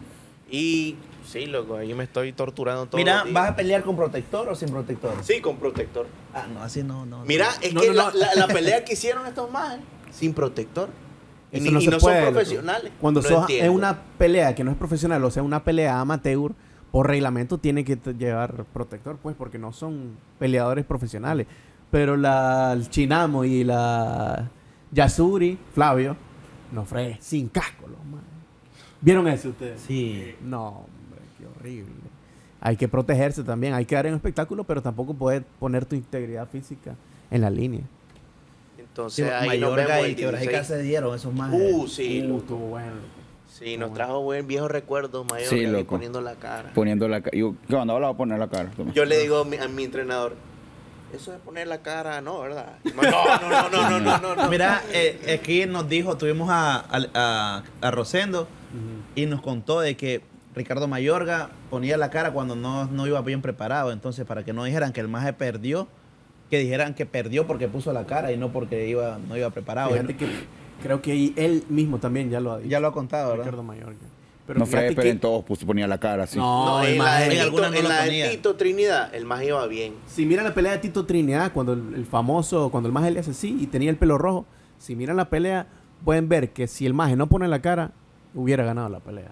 Y sí, loco, ahí me estoy torturando todo. Mira, ¿vas a pelear con protector o sin protector? Sí, con protector. Ah, no, así no. Mira, es No, que no, no. La pelea que hicieron estos más sin protector. Y, Eso ni- no y se no puede, son loco. profesionales. Cuando No sos entiendo. es una pelea que no es profesional, o sea, una pelea amateur, por reglamento tiene que llevar protector, pues, porque no son peleadores profesionales. Pero el Chinamo y la Yasuri, Flavio, no fregué, sin casco, los manes. ¿Vieron eso ustedes? Sí. No, hombre, qué horrible. Hay que protegerse también, hay que dar un espectáculo, pero tampoco puedes poner tu integridad física en la línea. Entonces Sí, ahí nos Mayorga vemos y el Quebrajica 16. se dieron esos más. Sí, loco. Estuvo bueno. Sí, nos trajo buen viejos recuerdos, Mayorga, Sí, ahí loco. poniendo la cara. Poniendo la cara. ¿Qué onda? Ahora voy a poner la cara. Toma. Yo le digo a mi entrenador, eso de poner la cara, no, ¿verdad? No. Mira, aquí nos dijo, tuvimos a Rosendo y nos contó de que Ricardo Mayorga ponía la cara cuando no iba bien preparado. Entonces, para que no dijeran que el maje perdió, que dijeran que perdió porque puso la cara y no porque no iba preparado. Fíjate que creo que él mismo también ya lo ha dicho. Ya lo ha contado, ¿verdad? Ricardo Mayorga. No fíjate fregué, pero en todos ponía la cara así. No, el en la maje- de en algunas Tito, no en lo la de ponía. Tito Trinidad, el más iba bien. Si miran la pelea de Tito Trinidad, cuando el famoso, cuando el maje le hace así y tenía el pelo rojo, si miran la pelea, pueden ver que si el maje no pone la cara, hubiera ganado la pelea.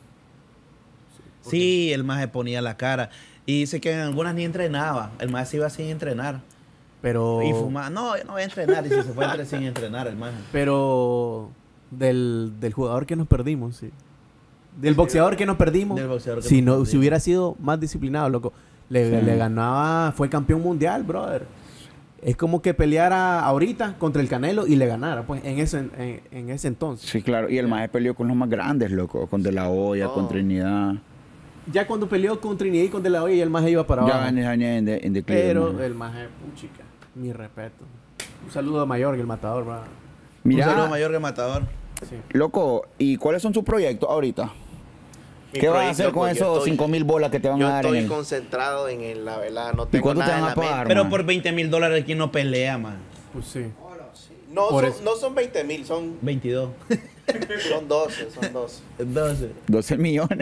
Sí, el maje ponía la cara. Y dice que en algunas ni entrenaba. El maje se iba sin entrenar. Pero... Y fumaba. No, yo no voy a entrenar. Y se fue sin entrenar el maje. Pero del jugador que nos perdimos, sí. Del boxeador que nos perdimos. Del boxeador que si, nos no, perdimos. si hubiera sido más disciplinado, loco. Le ganaba, fue campeón mundial, brother. Es como que peleara ahorita contra el Canelo y le ganara, pues, en ese entonces. Sí, claro. Y el maje peleó con los más grandes, loco. Con De La Hoya, con Trinidad. Ya cuando peleó con Trinidad y con De La Hoya, el maje iba para abajo. Ya en declive. Pero maje. el maje, puchica, mi respeto. Un saludo a Mayorga, el matador, bro. Un saludo Mira, mayor que matador. Sí. loco, ¿y cuáles son sus proyectos ahorita? Mi ¿Qué vas a proyecto, hacer con pues, yo esos estoy- 5,000 bolas que te van Yo a dar en estoy el... concentrado en la velada, no tengo cuánto te nada van en a la pagar? mente. Pero por $20,000 aquí no pelea, man. Pues sí. No, Por son, eso. no son 20,000, son 22. 12, son 12. 12. 12 millones.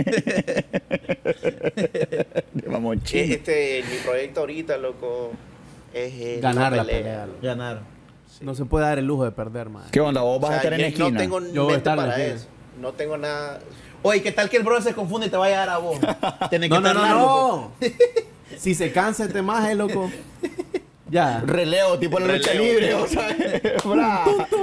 De mamonchín. Mi proyecto ahorita, loco, es Ganar una la pelea, loco. Ganar. No se puede dar el lujo de perder, man. ¿Qué onda? ¿Vos O vas a sea, estar en la yo no esquina? tengo Yo voy a mente estar en la para esquina. eso. No tengo nada. Oye, ¿qué tal que el brother se confunde y te vaya a dar a vos? Tienes que No, no, estar no, largo, no. Si se cansa este maje, loco. Ya. Releo, tipo la lucha Releo. libre, o sea. bra.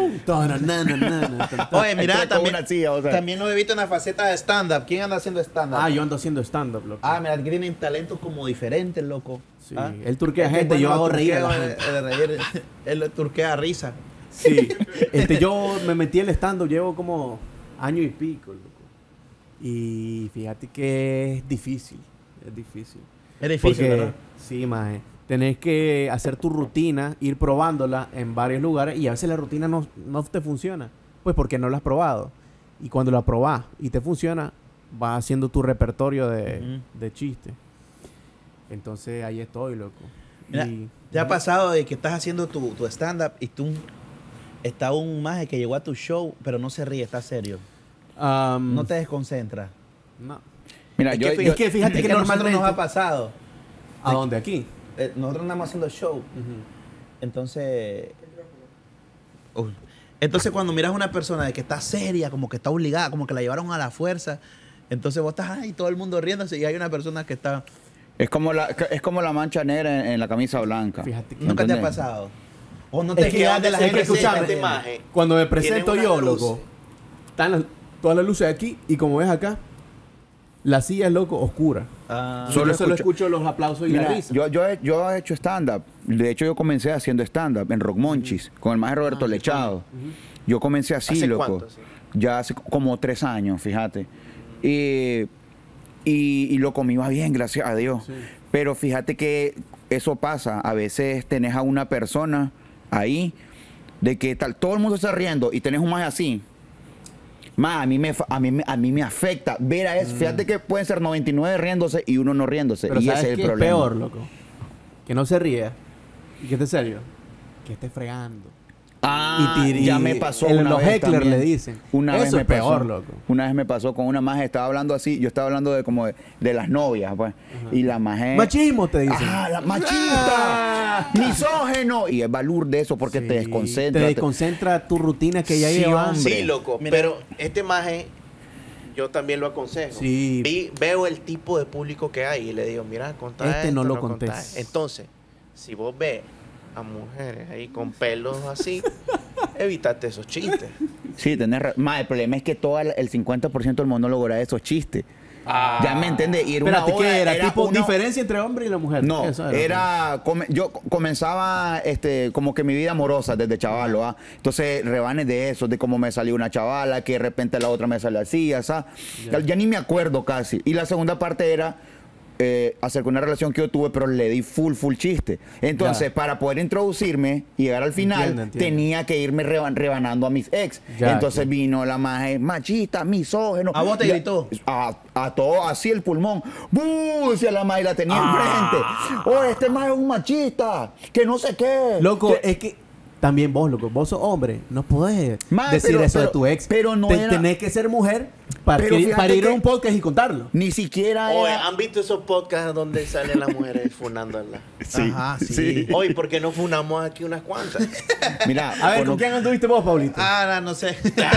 Oye, mira, Con también, una silla, o sea. también lo he visto en la faceta de stand-up. ¿Quién anda haciendo stand-up? Ah, yo ando haciendo stand-up, loco. Ah, mira, aquí tienen talentos como diferentes, loco. Sí, Ah. él turquea Este gente, yo bueno hago reír a la turqueo, gente. reír. Él turquea risa. Sí. Yo me metí en el stand-up, llevo como año y pico, loco. Y fíjate que es difícil. Es difícil. Es difícil, Porque, ¿verdad? sí, maje. Tenés que hacer tu rutina, ir probándola en varios lugares y a veces la rutina no te funciona. Pues porque no la has probado. Y cuando la probás y te funciona, vas haciendo tu repertorio de chistes. Entonces ahí estoy, loco. Mira, Y- ¿te ha pasado de que estás haciendo tu stand-up y tú está un maje que llegó a tu show, pero no se ríe, está serio? No te desconcentra. No. Mira, Es yo, que yo- Es que fíjate Es que que a nosotros normalmente... nos ha pasado. ¿A dónde? ¿Aquí? Nosotros andamos haciendo show. Entonces. Entonces, cuando miras a una persona de que está seria, como que está obligada, como que la llevaron a la fuerza, entonces vos estás ahí, todo el mundo riéndose, y hay una persona que está. es como la mancha negra en la camisa blanca. Fíjate que- ¿Nunca te ha ¿Entendés? pasado? O no te Es que quedas de la es que gente escuchame, seria. esta imagen Cuando me tiene presento unas yo, luces. loco, están todas las luces aquí y como ves acá, la silla es, loco, oscura. Ah, Yo solo escucho los aplausos y la Mira, risa. yo he hecho stand-up. De hecho, yo comencé haciendo stand-up en Rock Monchis, con el maestro Roberto Lechado. Yo comencé así, ¿Hace loco. cuánto, sí? Ya hace como 3 años, fíjate. Y loco, me iba bien, gracias a Dios. Sí. Pero fíjate que eso pasa. A veces tenés a una persona ahí de que tal, todo el mundo está riendo y tenés un más así. Más, a mí me afecta ver a eso. Fíjate que pueden ser 99 riéndose y uno no riéndose. Pero y ¿sabes ese es qué el es problema. peor, loco? Que no se ría y que esté serio. Que esté fregando. Ah, Y ya me pasó en una los vez heckler también. le dicen. Una Eso vez me es peor, pasó. loco. Una vez me pasó con una maje, estaba hablando así, yo estaba hablando de como de las novias, pues. Y la maje... Machismo te dicen. ¡Ah, la machista! ¡Misógeno! Y es valor de eso porque Sí, te desconcentra. Te desconcentra tu rutina que ya Sí, llevas. hombre. Sí, loco. Mira. Pero este maje, yo también lo aconsejo. Sí. Veo el tipo de público que hay y le digo, mira, contá Este esto, no lo contá contés. esto. Entonces, si vos ves a mujeres ahí con pelos así, evítate esos chistes. Sí, tenés razón. El problema es que todo el 50% del monólogo era de esos chistes. Ya me entiendes. Y era Espérate, una hora, ¿qué era? ¿Tipo una- diferencia entre hombre y la mujer? No, Eso yo comenzaba como que mi vida amorosa desde chavalo, ¿ah? Entonces, rebanes de eso, de cómo me salió una chavala, que de repente la otra me salió así, ¿sabes? Ya ni me acuerdo casi. Y la segunda parte era acerca de una relación que yo tuve, pero le di full chiste. Entonces, Ya. para poder introducirme y llegar al final, Entiendo. tenía que irme rebanando a mis ex. Ya, Entonces claro. vino la maje, machista, misógeno. ¿A vos te Ya- gritó? A todo, así el pulmón. ¡Bú! Decía la maje, la tenía enfrente. Oh, este maje es un machista, que no sé qué. Loco, Que- es que también vos, loco, vos sos hombre, no podés Ma, decir pero- eso de pero- tu ex. pero no era- Tenés que ser mujer para, Pero fíjate para ir a que- un podcast y contarlo. Ni siquiera Oye, era... ¿han visto esos podcasts donde salen las mujeres funándolas? Sí, Ajá, sí. Hoy, ¿por qué no funamos aquí unas cuantas? Mira, A ver, ¿con quién anduviste vos, Paulito? Ah, no sé.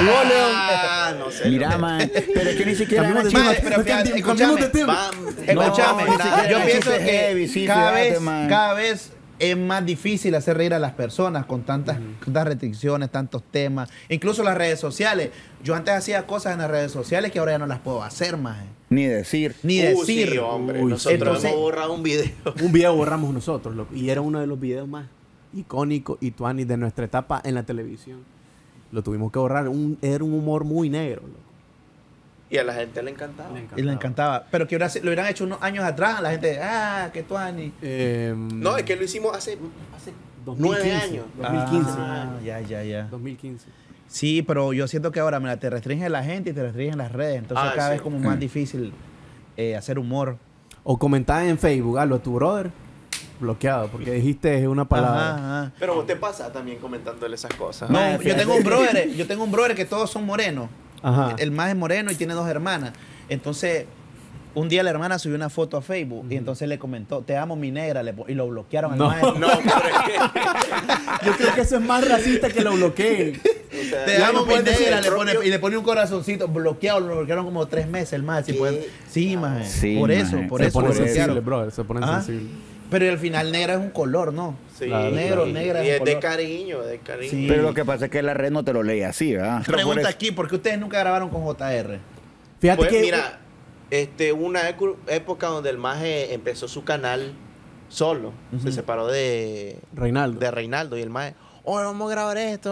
Ah, no sé. Mira, man, pero es que ni siquiera Cambiemos era de tema, chiste. pero fíjate, cambiemos de escúchame, tema. Escúchame, No, ni siquiera yo era pienso chiste que heavy, sí, cada, fíjate, vez, man. cada vez es más difícil hacer reír a las personas con tantas restricciones, tantos temas. Incluso las redes sociales. Yo antes hacía cosas en las redes sociales que ahora ya no las puedo hacer más. Ni decir. Ni decir. Sí, hombre. Uy, Nosotros entonces- hemos borrado un video. Un video borramos nosotros, loco. Y era uno de los videos más icónicos y tuanis de nuestra etapa en la televisión. Lo tuvimos que borrar. Era un humor muy negro, loco. Y a la gente le encantaba. Y le encantaba. Pero que lo hubieran hecho unos años atrás. La gente, que tú, Ani. No, es que lo hicimos hace 2015, 9 años. 2015. Ya. 2015. Sí, pero yo siento que ahora, mira, te restringen la gente y te restringen las redes. Entonces cada sí. vez como más difícil hacer humor. O comentar en Facebook, algo a tu brother, bloqueado, porque dijiste una palabra. Ajá. Pero vos te pasa también comentándole esas cosas. No, Mae, yo tengo un brother que todos son morenos. Ajá. El más es moreno y tiene 2 hermanas. Entonces, un día la hermana subió una foto a Facebook y entonces le comentó, te amo mi negra, y lo bloquearon al No. mae. No, pero es que... Yo creo que eso es más racista que lo bloqueen. o sea, Te Ya amo no mi puedes decir negra, el propio- y le pone un corazoncito bloqueado, lo bloquearon como 3 meses el mae. Sí, mae. Sí, por mae. eso, por Se eso pone lo sensible, bloquearon. brother, se pone Ah. sensible. Pero al final negra es un color, ¿no? Sí, Negro, y- negra Y es es un de color. cariño, de cariño. Sí. Pero lo que pasa es que la red no te lo lee así, ¿verdad? Pregunta Por eso- aquí, ¿por qué ustedes nunca grabaron con JR? Fíjate Pues que mira, una época donde el maje empezó su canal solo. Se separó de Reinaldo. Reinaldo y el maje, vamos a grabar esto.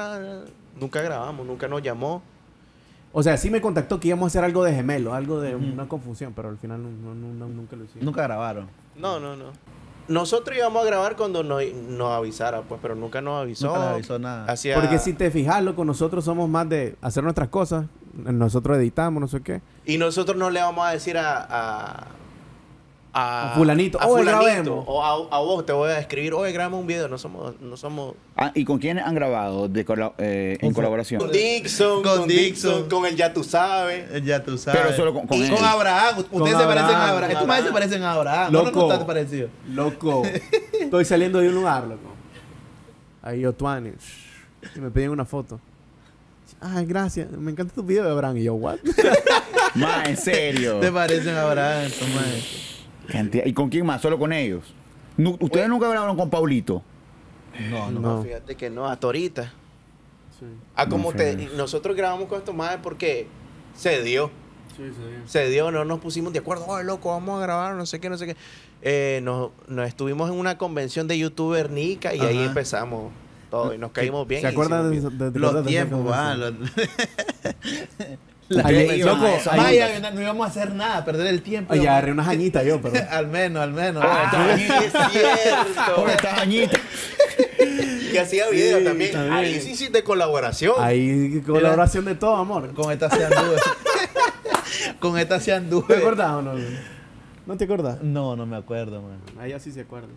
Nunca grabamos, nunca nos llamó. O sea, sí me contactó que íbamos a hacer algo de gemelo, algo de una confusión, pero al final nunca lo hicimos. Nunca grabaron. No. Nosotros íbamos a grabar cuando nos avisara, pues, pero nunca nos avisó. Nunca les avisó nada. Hacía- Porque si te fijas, loco, nosotros somos más de hacer nuestras cosas. Nosotros editamos, no sé qué. Y nosotros no le vamos a decir a fulanito, "Oye, grabemos". o a vos te voy a escribir, oye, grabamos un video, no somos Ah, ¿y con quién han grabado en colaboración? con Dixon, Con Dixon. con el Ya Tú Sabes. Ya tú sabes. Pero solo con Y él. con Abraham. Ustedes Con se parecen a Abraham, Abraham. Estos más se parecen a Abraham. Loco. No estás parecido. Loco, estoy saliendo de un lugar, loco. Ahí yo, Tuani. Y me piden una foto. Ay, gracias. Me encanta tu video de Abraham. Y yo, ¿what? Más, en serio. Te parecen a Abraham, estos maes. ¿Y con quién más? ¿Solo con ellos? ¿Ustedes nunca grabaron con Paulito? No, no. No. Fíjate que no, hasta ahorita. Sí. Como No sé. nosotros grabamos con estos más porque se dio. Se dio, no nos pusimos de acuerdo, oh, loco, vamos a grabar, no sé qué, no sé qué. Nos estuvimos en una convención de youtuber Nica y ahí Ajá. empezamos todo y nos caímos bien. ¿Se y acuerdan hicimos bien. de Los tiempos, va. Ayer, loco, Vaya, no íbamos a hacer nada, perder el tiempo. Oye, agarré unas añitas yo, pero... al menos. Sí, es cierto. Estas añitas. Y hacía video Sí, también. también. Ahí sí hiciste colaboración. Ahí colaboración de todo, amor. Con esta se anduve. Con esta se anduve. ¿Te acordás o no? ¿No te acordás? No, no me acuerdo, man. Ahí así se acuerdan.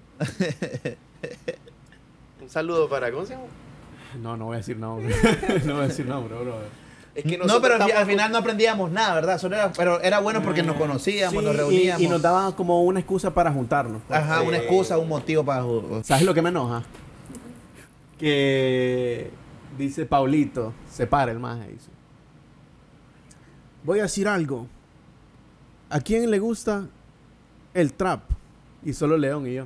Un saludo para, ¿cómo se llama? No voy a decir nombre. No voy a decir nombre, bro. Es que No, nosotros pero estamos al final no aprendíamos nada, ¿verdad? Pero era bueno porque nos conocíamos, Sí, nos reuníamos. y nos daban como una excusa para juntarnos. pues. Ajá, una excusa, un motivo para... ¿Sabes lo que me enoja? Que dice Paulito, se para el maje, dice. Voy a decir algo. ¿A quién le gusta el trap? Y solo León y yo.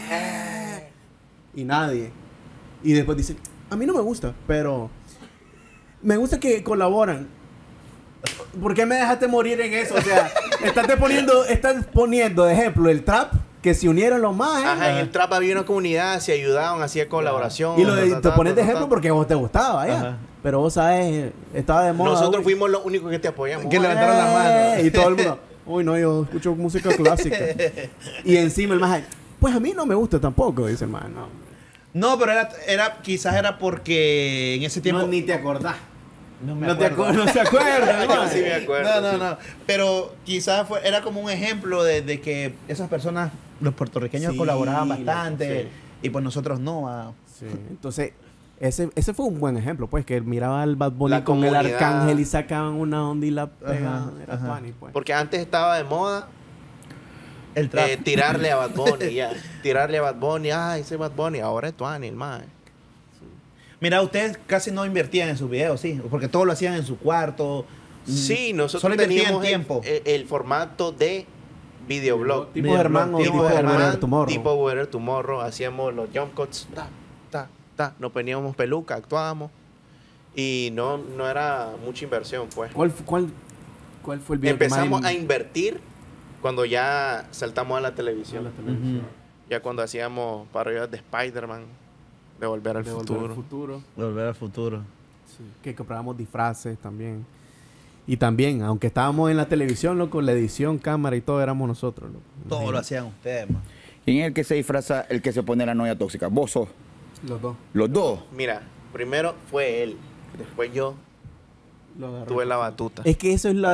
Y nadie. Y después dice, a mí no me gusta, pero me gusta que colaboran. ¿Por qué me dejaste morir en eso? O sea, estás poniendo de ejemplo el trap, que se unieron los majes. Ajá, en el trap había una comunidad, se ayudaban, hacía colaboración. Y te pones de ta, ta, ejemplo ta. porque a vos te gustaba, ya. Ajá. Pero vos sabes, estaba de moda. Nosotros uy. fuimos los únicos que te apoyamos. Que levantaron la mano. Y todo el mundo, uy, no, yo escucho música clásica. Y encima el maje, pues a mí no me gusta tampoco, dice el maje. No, pero quizás era porque en ese tiempo... No, ni te acordás. No me No acuerdo. no se acuerda, Yo sí me acuerdo. No. Pero quizás era como un ejemplo de que esas personas, los puertorriqueños, Sí, colaboraban bastante. sí. Y pues nosotros no. ah. Sí. Entonces, ese fue un buen ejemplo, pues, que miraba al Bad Bunny La con el comunidad. Arcángel y sacaban una onda y la pegaban. Era ajá. funny, pues. Porque antes estaba de moda El trap. tirarle a Bad Bunny, ya. Tirarle a Bad Bunny, ese Bad Bunny, ahora es Tuani, el mae. Mira, ustedes casi no invertían en sus videos, sí. Porque todo lo hacían en su cuarto. Sí, nosotros Solo invertían teníamos tiempo. el formato de videoblog. Tipo Germán o Tipo tipo Germán, Whatever Tomorrow. Tipo Weather Tomorrow, hacíamos los jump cuts, nos poníamos peluca, actuábamos. Y no era mucha inversión, pues. ¿Cuál fue el video que Empezamos más a invertir cuando ya saltamos a la televisión. Ujú. Ya cuando hacíamos parodias de Spider-Man, de Volver al de Volver Futuro. al Futuro? Volver al futuro. Sí. Que comprábamos disfraces también. Y también, aunque estábamos en la televisión, loco, la edición, cámara y todo éramos nosotros, loco. Todo lo Imagínate. hacían ustedes, man. ¿Quién es el que se disfraza, el que se pone la novia tóxica? ¿Vos sos? Los dos. ¿Los dos? Mira, primero fue él, después yo tuve la batuta. Es que eso es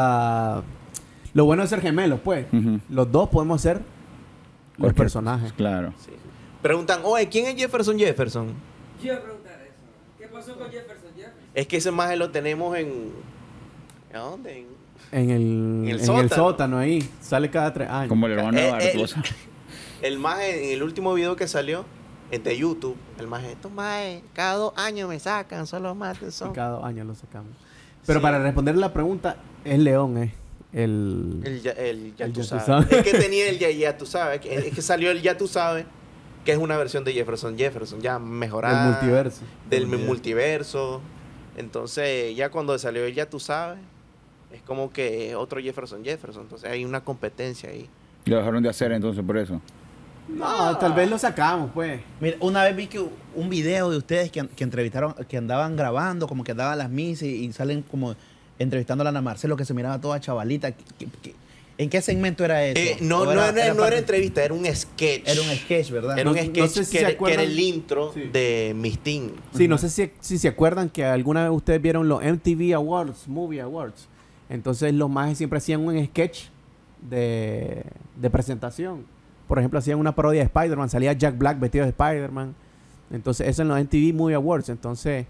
lo bueno de ser gemelos, pues. Ujú. Los dos podemos ser los Cualquier- personajes. Claro. Sí. Preguntan, oye, ¿quién es Jefferson Jefferson? Yo iba a preguntar eso. ¿Qué pasó con Jefferson? Es que ese maje lo tenemos ¿a dónde? En el En el sótano. sótano. Ahí. Sale cada 3 años. Como el hermano de Barbosa. El maje, en el último video que salió, de YouTube, el maje, estos majes, cada 2 años me sacan, son los más de Y son. cada 2 años lo sacamos. Pero Sí. para responder la pregunta, es León, el Ya El tú Ya Tú sabes. Sabes. Es que tenía el ya tú sabes. Es que salió el Ya tú sabes, que es una versión de Jefferson ya mejorada. del multiverso. Del multiverso. Entonces, ya cuando salió el Ya tú sabes, es como que otro Jefferson. Entonces, hay una competencia ahí. Lo dejaron de hacer entonces por eso. No, tal vez lo sacamos, pues. Mira, una vez vi que un video de ustedes que entrevistaron, que andaban grabando, como que andaban las misas y salen como entrevistando a la Ana Marcelo, que se miraba toda chavalita. ¿En qué segmento era eso? No ¿O era parte- entrevista, era un sketch. Era un sketch, ¿verdad? Era un No sketch sé si que, se era, que acuerdan. era el intro Sí. de Miss Teen. Sí, no sé si se acuerdan que alguna vez ustedes vieron los MTV Awards, Movie Awards. Entonces los majes siempre hacían un sketch de presentación. Por ejemplo, hacían una parodia de Spider-Man. Salía Jack Black vestido de Spider-Man. Entonces, eso en los MTV Movie Awards. Entonces,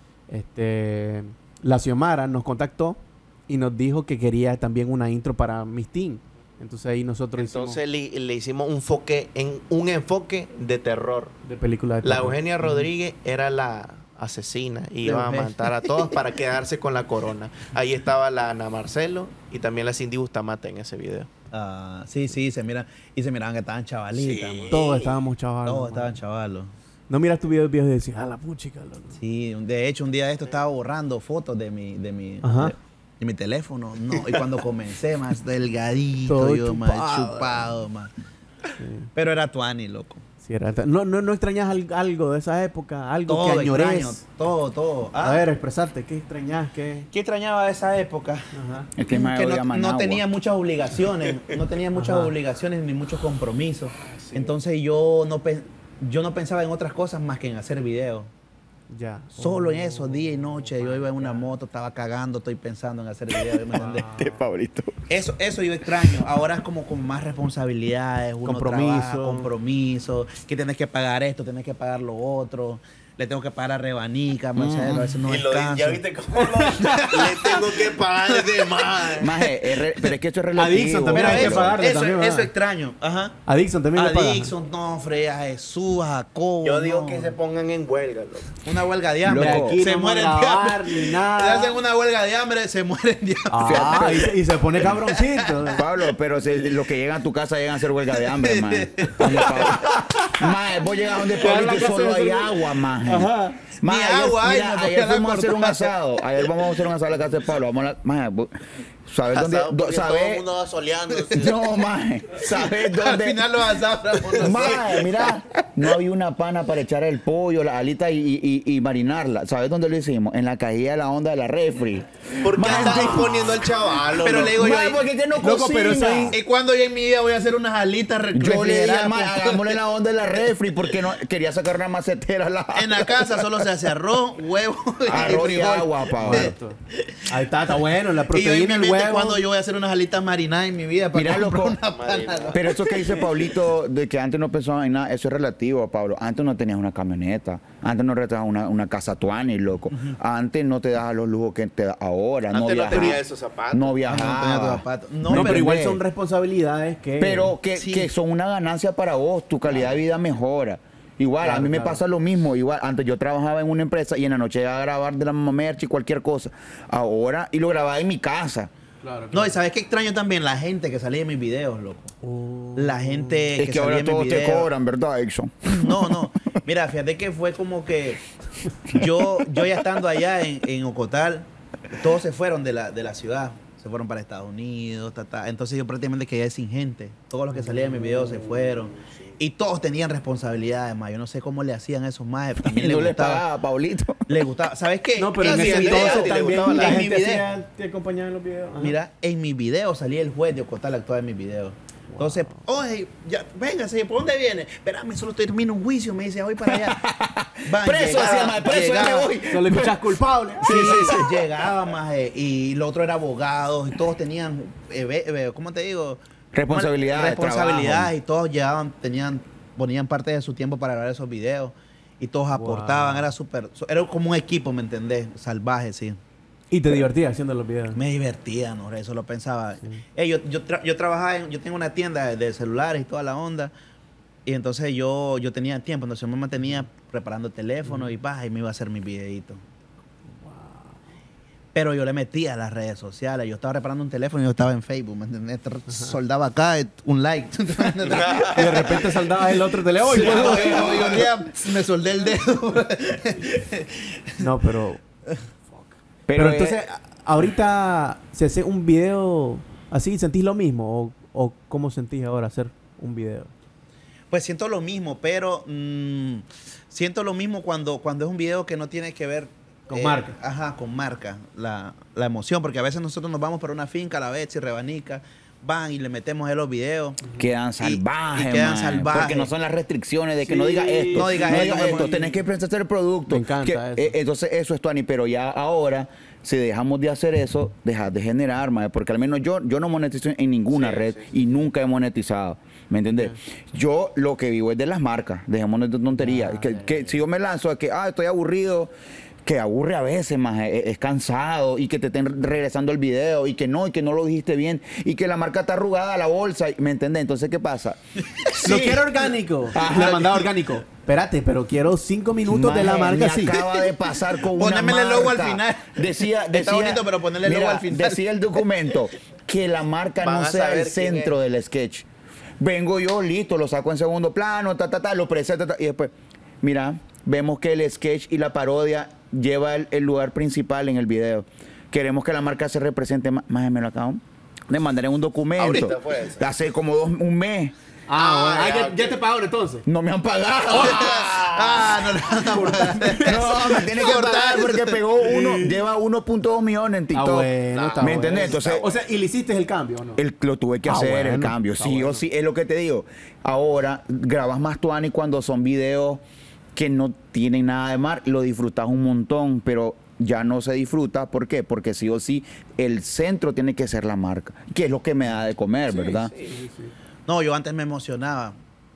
la Xiomara nos contactó y nos dijo que quería también una intro para Miss Teen. Entonces, ahí nosotros Entonces le hicimos un enfoque de terror. hicimos de película de La terror. Eugenia Rodríguez era la asesina y La iba a Eugenia. matar a todos para quedarse con la corona. Ahí estaba la Ana Marcelo y también la Cindy Bustamante en ese video. Ah, sí, se miran. Y se miraban que estaban chavalitas, Sí. man. Todos estábamos chavalos. Todos man. estaban chavalos. No miras tu video viejo y decís, la puchica, loco. Sí, de hecho, un día de esto estaba borrando fotos de mi Ajá. Y mi teléfono, no. Y cuando comencé, más delgadito, Todo yo más chupado. chupado, más. Pero era tuani, loco. Sí, no extrañas algo de esa época, algo Todo que añores. extraño, todo. A ver, expresarte, ¿qué extrañas? ¿Qué? ¿Qué extrañaba de esa época? Ajá. Es que me voy a no Managua. tenía muchas obligaciones, no tenía muchas Ajá. obligaciones ni muchos compromisos. Entonces yo no pensaba en otras cosas más que en hacer videos. Ya. Solo en eso, día y noche. Yo iba en una moto, estaba cagando, estoy pensando en hacer videos. ¿Me entendés? Este Pablito. Eso yo extraño. Ahora es como con más responsabilidades, uno trabaja, compromiso, que tienes que pagar esto, tienes que pagar lo otro. Le tengo que pagar a Rebanica, Marcelo, a veces no Y lo descanso. ya viste cómo le tengo que pagar de más. Maje, pero es que esto es relativo. Dixon también Pero hay que eso, pagarle eso, también, eso ¿verdad? extraño. Ajá. A Dixon también A le pagas. Dixon, no, Freya, a Jesús, a Jacobo. Yo digo no. que se pongan en huelga, loco. Una huelga de hambre. Loco. Aquí se no mueren vamos de a grabar hambre. ni Se nada. hacen una huelga de hambre, se mueren de hambre. Ah, y se pone cabroncito. Pablo, pero los que llegan a tu casa llegan a hacer huelga de hambre, maje. Maje, vos llegas donde Pablito y solo hay agua, maje. Ajá. Ni agua hay, mira, no, ayer porque la fuimos a hacer un cortaste. asado. Ayer vamos a hacer un asado a la casa de Pablo. Vamos a la, maje, ¿sabes dónde? Asado porque todo el ¿Sabes? mundo va soleando. No, maje. ¿Sabes Al dónde? final los asados. Maje, mira, no había una pana para echar el pollo, la alita y marinarla. ¿Sabes dónde lo hicimos? En la cajilla de la onda de la refri. ¿Por qué Maje, estás poniendo al chaval? Pero le digo yo, maje, porque que no Loco, pero eso cocina. ¿y cuándo yo en mi vida voy a hacer unas alitas Yo le dije, refrigeradas? maje, hagámosle la onda de la refri porque no quería sacar una macetera a la En la casa solo se hace arroz, huevo arroz y frijol. agua, Pablo. Ahí está bueno. La Y yo en proteína, mi el mente, huevo. cuando yo voy a hacer unas alitas marinadas en mi vida para Mira, comprar loco, una pana. pero eso que dice Pablito de que antes no pensaba en nada, eso es relativo, Pablo. Antes no tenías una camioneta, antes no rentabas una casa tuani, loco. Antes no te dabas los lujos que te da ahora. Antes no viajabas, tenía esos zapatos. No No tenía tu viajaba. zapato. No, pero igual ve. son responsabilidades que... Pero que, Sí. que son una ganancia para vos, tu calidad de vida mejora. Igual, Claro, a mí me claro. pasa lo mismo. Igual, antes yo trabajaba en una empresa y en la noche iba a grabar de la mamá merch y cualquier cosa. Ahora, y lo grababa en mi casa. Claro, No, y ¿sabes qué extraño también? La gente que salía en mis videos, loco. La gente Es que salía ahora en mis todos te videos. cobran, ¿verdad, Exxon? No. Mira, fíjate que fue como que yo ya estando allá en Ocotal, todos se fueron de la ciudad. Se fueron para Estados Unidos, Entonces yo prácticamente quedé sin gente. Todos los que salían en mis videos se fueron. Y todos tenían responsabilidades, más. Yo no sé cómo le hacían a esos más. Y También no les les gustaba. pagaba, Pablito. Les gustaba. ¿Sabes qué? No, pero en mi ese video, entonces le también gustaba la en mi gente video. te acompañaba en los videos. Ajá. Mira, en mi video salía el juez de Ocotal actuaba en mi video. Entonces, oye, ya, véngase, ¿por dónde viene? Espérame, solo termino un juicio, me dice, voy para allá. Van, Preso, llegaba, decía, mae, preso, ya me llegaba. voy. No le escuchas culpable. Sí, llegaba más, y lo otro era abogados, y todos tenían, ¿cómo te digo? Responsabilidades, Responsabilidades, trabajo. y todos llegaban, ponían parte de su tiempo para grabar esos videos, y todos aportaban, era era como un equipo, ¿me entendés? Salvaje, sí. Y te divertías haciendo los videos. Me divertía, no, eso lo pensaba. Yo trabajaba yo tengo una tienda de celulares y toda la onda. Y entonces yo tenía tiempo, entonces me mantenía preparando el teléfono y me iba a hacer mis videitos. Pero yo le metía a las redes sociales. Yo estaba reparando un teléfono y yo estaba en Facebook, ¿me entendés? Soldaba acá un like. Y de repente saldabas el otro teléfono. Sí, y un día me soldé el dedo. No, pero entonces, ahorita se hace un video así, ¿sentís lo mismo? ¿O cómo sentís ahora hacer un video? Pues siento lo mismo, pero siento lo mismo cuando es un video que no tiene que ver Con marca. Ajá, con marca, la emoción, porque a veces nosotros nos vamos para una finca, la Betsy, Rebanica, van y le metemos a los videos. Quedan salvajes, y quedan man, salvajes. porque no son las restricciones de que Sí, no diga esto, no diga esto, tenés que presentar el producto. Me encanta eso. Entonces eso es Tuani, pero ya ahora, si dejamos de hacer eso, dejas de generar, man, porque al menos yo no monetizo en ninguna red y nunca he monetizado. ¿Me entiendes? Yo lo que vivo es de las marcas, dejémonos de tonterías. Que si yo me lanzo a que, estoy aburrido, que aburre a veces, más es cansado, y que te estén regresando el video, y que no lo dijiste bien, y que la marca está arrugada, la bolsa, ¿me entiendes? Entonces, ¿qué pasa? Lo quiero orgánico. Ajá. Le mandaba orgánico. Espérate, pero quiero 5 minutos de la Maje, marca me así. acaba de pasar con Ponémele una el logo al marca. final. Decía, Está bonito, pero ponerle el logo mira, al final. Decía el documento que la marca Van no a sea saber el quién centro del sketch. Vengo yo, listo, lo saco en segundo plano, lo presento, y después, mira, vemos que el sketch y la parodia lleva el lugar principal en el video. queremos que la marca se represente más. Me lo acabo de mandar en un documento. Ahorita fue eso. Hace como un mes. Ya te pagaron entonces. No me han pagado. No, No, me tiene que pagar porque lleva 1.2 millones en TikTok. Bueno, está ¿Me bueno. entendés? Entonces, O sea, ¿y le hiciste el cambio o no? lo tuve que hacer, el bueno, cambio. está Sí bueno. o sí, es lo que te digo. Ahora, grabas más tuani cuando son videos que no tienen nada de mar, lo disfrutas un montón, pero ya no se disfruta. ¿Por qué? Porque sí o sí, el centro tiene que ser la marca, que es lo que me da de comer, ¿verdad? No, yo antes me emocionaba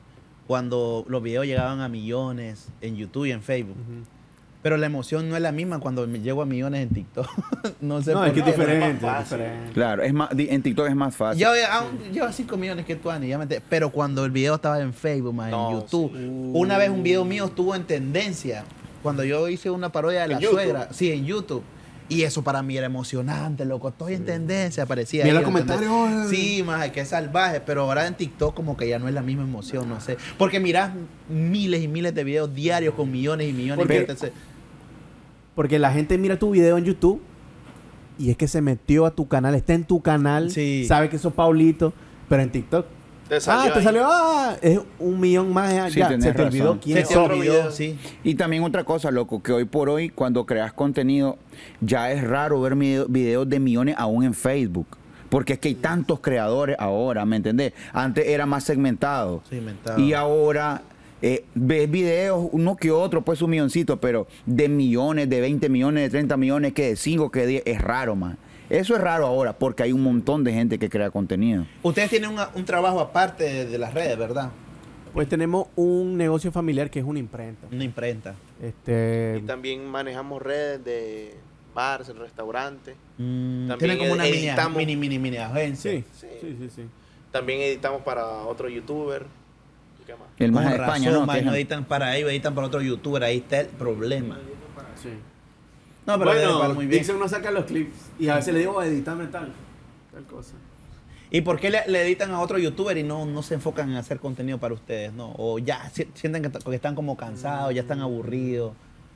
cuando los videos llegaban a millones en YouTube y en Facebook. Pero la emoción no es la misma cuando me llego a millones en TikTok. No sé No, por es que es qué. diferente. más es fácil. diferente. Claro, en TikTok es más fácil. Yo llevo 5 millones que tú, Ani, ya me enteré. Pero cuando el video estaba en Facebook, más No, en YouTube. sí. Una vez un video mío estuvo en tendencia. Cuando yo hice una parodia de la ¿En YouTube? suegra. Sí, en YouTube. Y eso para mí era emocionante, loco. Estoy en tendencia, aparecía Mira ahí, los ¿entendés? comentarios. Sí, más que salvaje. Pero ahora en TikTok como que ya no es la misma emoción, no sé. Porque mirás miles y miles de videos diarios con millones y millones Porque- de gente. Porque la gente mira tu video en YouTube y es que se metió a tu canal, está en tu canal, Sí. sabe que sos Paulito, pero en TikTok. Te salió te ahí. salió, es 1 millón más, Sí, ya, tenés se te olvidó razón. quién Se es. te otro olvidó, video. sí. Y también otra cosa, loco, que hoy por hoy, cuando creas contenido, ya es raro ver videos de millones aún en Facebook. Porque es que hay tantos creadores ahora, ¿me entendés? Antes era más segmentado. Segmentado. Y ahora ves videos, uno que otro, pues un milloncito, pero de millones, de 20 millones, de 30 millones, que de 5, que de 10, es raro, man. Eso es raro ahora, porque hay un montón de gente que crea contenido. Ustedes tienen un trabajo aparte de las redes, ¿verdad? Pues tenemos un negocio familiar que es una imprenta. Una imprenta. Este, Y también manejamos redes de bares, restaurantes. Tienen También como una editamos. mini agencia. sí, Sí. sí. También editamos para otro youtuber. ¿Y qué más? El Con más de España, razón, ¿no? man, Que no es- editan para ellos, editan para otro youtuber. Ahí está el problema. Sí. No, pero debe pagar Bueno, muy bien. Dixon no saca los clips y a veces le digo, edítame tal cosa. ¿Y por qué le editan a otro youtuber y no se enfocan en hacer contenido para ustedes? ¿No? O ya sienten que están como cansados, ya están aburridos.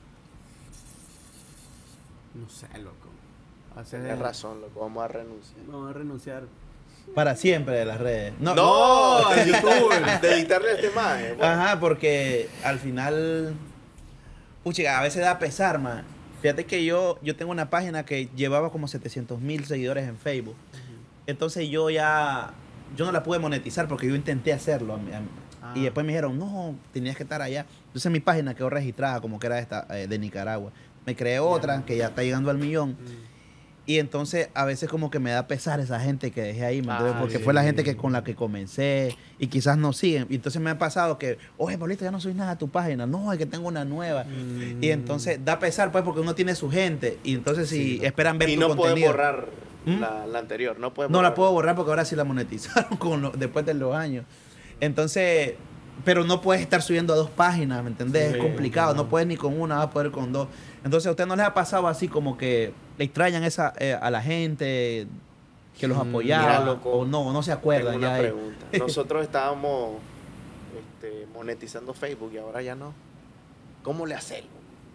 No sé, loco. Tienes razón, loco. Vamos a renunciar. Vamos a renunciar. Para siempre de las redes. ¡No! al youtuber. De editarle este imagen. Bueno. Ajá, porque al final, pucha, a veces da pesar, man. Fíjate que yo tengo una página que llevaba como 700,000 seguidores en Facebook. Entonces yo no la pude monetizar porque yo intenté hacerlo. Y después me dijeron, no, tenías que estar allá. Entonces mi página quedó registrada como que era esta de Nicaragua. Me creé otra que ya está llegando al millón. Y entonces a veces como que me da pesar esa gente que dejé ahí, ¿me entiendes? Porque sí. fue la gente con la que comencé y quizás no siguen. Y entonces me ha pasado que, oye, Pablito, ya no soy nada de tu página. No, es que tengo una nueva. Y entonces da pesar, pues, porque uno tiene su gente. Y entonces si esperan ver Y tu no puedes contenido. borrar ¿Mm? la anterior. No puedes No la borrar. puedo borrar porque ahora sí la monetizaron después de los años. Entonces, pero no puedes estar subiendo a 2 páginas, ¿me entendés? Sí, Es complicado. No puedes ni con una, vas a poder con 2. Entonces, ¿a usted no les ha pasado así como que le extrañan a la gente que los apoyaba? Mira, loco, o no se Tengo acuerdan una ya. pregunta. Nosotros estábamos monetizando Facebook y ahora ya no. ¿Cómo le hacemos?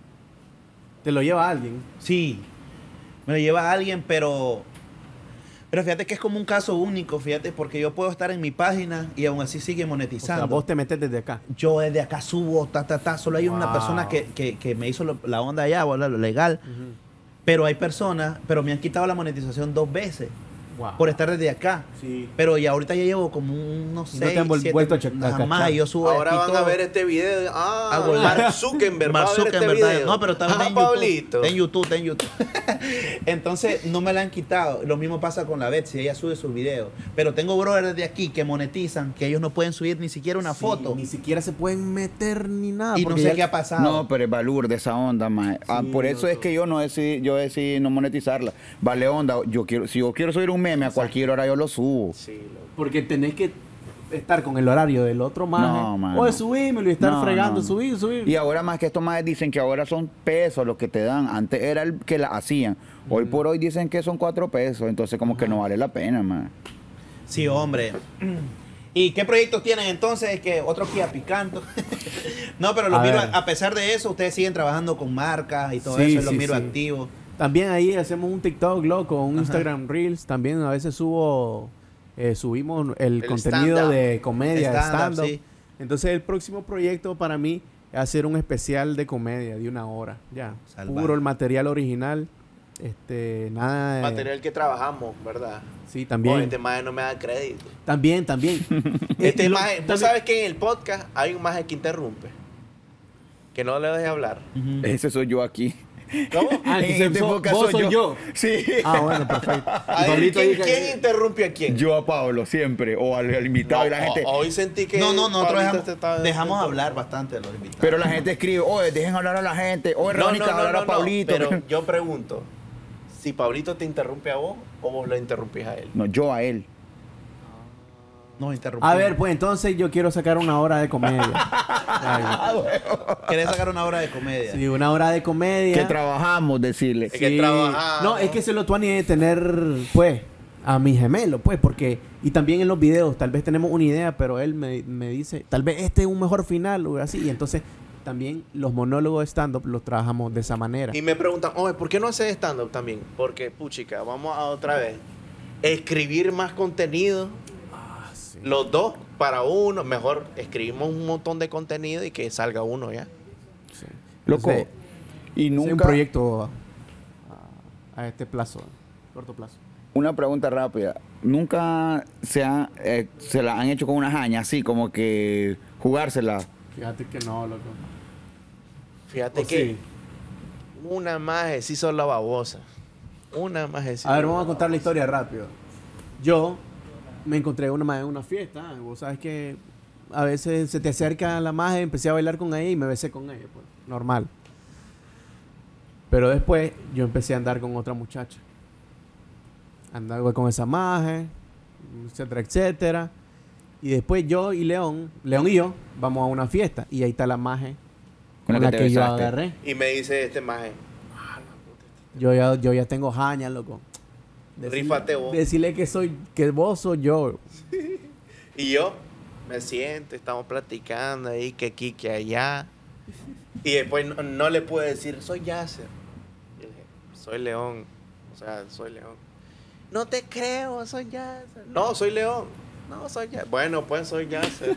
Te lo lleva alguien. Sí, me lo lleva alguien, pero fíjate que es como un caso único, fíjate, porque yo puedo estar en mi página y aún así sigue O monetizando. sea, vos te metes desde acá. Yo desde acá subo, solo hay una Wow. persona que me hizo la onda allá, lo legal, pero hay personas, pero me han quitado la monetización 2 veces Wow. por estar desde acá. Sí. Pero y ahorita ya llevo como unos Y no te 6, han 7, vuelto a cachar. jamás, y yo subo Ahora aquí van a todo. ver este video. Ah, Hago el- Mark Zuckerberg va a ver este Zuckerberg, video. no, pero también Ah, en YouTube. Pablito. Está en YouTube. Entonces, no me la han quitado. Lo mismo pasa con la Betsy, ella sube sus videos. Pero tengo brothers de aquí que monetizan, que ellos no pueden subir ni siquiera una Sí, foto. Ni siquiera se pueden meter ni nada. Y no porque sé ya- qué ha pasado. No, pero es valor de esa onda, más. Por eso es que yo decidí no monetizarla. Vale onda, si yo quiero subir un meme a cualquier hora yo lo subo. Sí, loco. Porque tenés que estar con el horario del otro más. No, mano. O de subírmelo y estar No, fregando, no. subir. Y ahora más que estos más dicen que ahora son pesos los que te dan. Antes era el que la hacían. Hoy por hoy dicen que son 4 pesos. Entonces como que no vale la pena, man. Sí, hombre. ¿Y qué proyectos tienen entonces? Que otro Kia Picanto. No, pero los A miro, ver. a pesar de eso, ustedes siguen trabajando con marcas y todo Sí, eso, y los sí, miro sí. activos. También ahí hacemos un TikTok, loco, un Instagram Reels. También a veces subimos el contenido stand-up. de comedia, de Stand-up, stand-up. sí. Entonces el próximo proyecto para mí es hacer un especial de comedia de 1 hora. Ya, Salvaje. puro el material original. Nada de... Material que trabajamos, ¿verdad? Sí, también. Este maje no me da crédito. También. Este Lo- maje, también- vos sabes que en el podcast hay un maje que interrumpe. Que no le deje hablar. Ese soy yo aquí. ¿Cómo? Ah, En entonces este vos podcast soy yo. Sí. Ah, bueno, perfecto. Y A ver, Pablito ahí que- ¿quién interrumpe a quién? Yo a Pablo siempre, o al invitado, y la gente... Hoy sentí que. No, nosotros Pablito te estaba- dejamos hablar bastante de los invitados. Pero la gente escribe, oye, dejen hablar a la gente, oye, No, Rónica, hablar a Pablito. Pero yo pregunto: si Pablito te interrumpe a vos o vos lo interrumpís a él. No, yo a él. Nos interrumpimos. A ver, pues entonces yo quiero sacar 1 hora de comedia. Ay, ¿Querés sacar una hora de comedia? sí, 1 hora de comedia. Que trabajamos, decirle. Es que trabajamos. No, es que se lo tuani de tener, pues, a mi gemelo, pues, porque... Y también en los videos, tal vez tenemos una idea, pero él me dice, tal vez este es un mejor final, o así. Y entonces, también los monólogos de stand-up los trabajamos de esa manera. Y me preguntan, oye, ¿por qué no haces stand-up también? Porque, puchica, vamos a otra vez. Escribir más contenido. Sí. Los dos para uno. Mejor escribimos un montón de contenido y que salga uno ya. Sí. Loco, Entonces, y es un nunca... proyecto a este plazo, corto plazo. Una pregunta rápida. ¿Nunca se la han hecho con una jaña así, como que jugársela? Fíjate que no, loco. Fíjate ¿O que sí? una maje sí son la babosa. Una maje sí. A ver, vamos a contar la historia rápido. Yo me encontré una maje en una fiesta. Vos sabes que a veces se te acerca la maje, empecé a bailar con ella y me besé con ella, pues, normal. Pero después yo empecé a andar con otra muchacha. Andaba con esa maje, etcétera, etcétera. Y después yo y León y yo, vamos a una fiesta. Y ahí está la maje con la te que yo besaste. agarré. Y me dice este maje, Yo ya tengo jaña, loco. Rífate vos. Decirle que vos sos yo. y yo me siento, estamos platicando ahí, que aquí, que allá. Y después no le puedo decir, soy Yasser. Yo le dije, soy León. O sea, soy León. No te creo, soy Yasser. No, soy León. No, soy Yasser. Bueno, pues soy Yasser.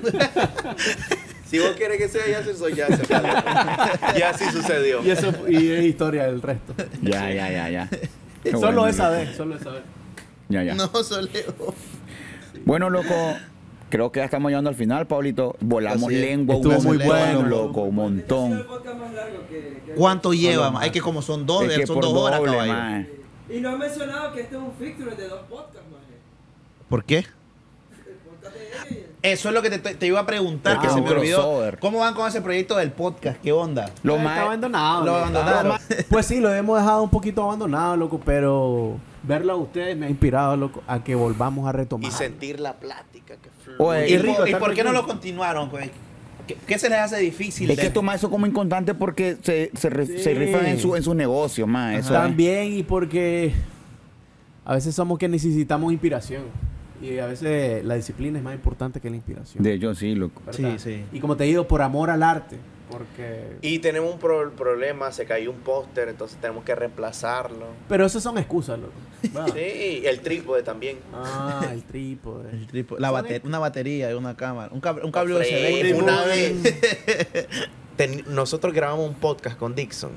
Si vos querés que sea Yasser, soy Yasser. Y así sucedió. Y eso y es historia del resto. Ya. Qué Solo bueno, esa loco. vez, solo esa vez. Ya. No, Soleo. Bueno, loco, creo que ya estamos llegando al final, Pablito. Volamos Así es. lengua. Estuvo un muy montón, bueno. loco, un Ha sido el montón. podcast más largo que ¿Cuánto lleva? más. Hay que como son dos, Es que son por 2 horas, doble, caballo. mae. Y no han mencionado que este es un fixture de 2 podcasts, maje. ¿Por qué? El podcast de ella. Eso es lo que te iba a preguntar, Es que que se es me un olvidó. crossover. ¿Cómo van con ese proyecto del podcast? ¿Qué onda? Lo Está más... abandonado. Lo loco. abandonaron. Pues sí, lo hemos dejado un poquito abandonado, loco, pero verlo a ustedes me ha inspirado, loco, a que volvamos a retomar. Y sentir la plática que fluye. Oye, ¿Y, Es rico, ¿y está por qué no rico. lo continuaron, güey? ¿Qué se les hace difícil? Es que toma eso como inconstante porque se Sí. rifan en su negocio, más. Eso También y porque a veces somos que necesitamos inspiración. Y a veces la disciplina es más importante que la inspiración. de hecho, sí, loco. ¿verdad? Sí, sí. Y como te digo, por amor al arte. Porque... Y tenemos un problema, se cayó un póster, entonces tenemos que reemplazarlo. Pero esas son excusas, loco. ¿verdad? Sí, el trípode también. Ah, el trípode. Una batería y una cámara. Un cable Fred, USB. una vez. Nosotros grabamos un podcast con Dixon.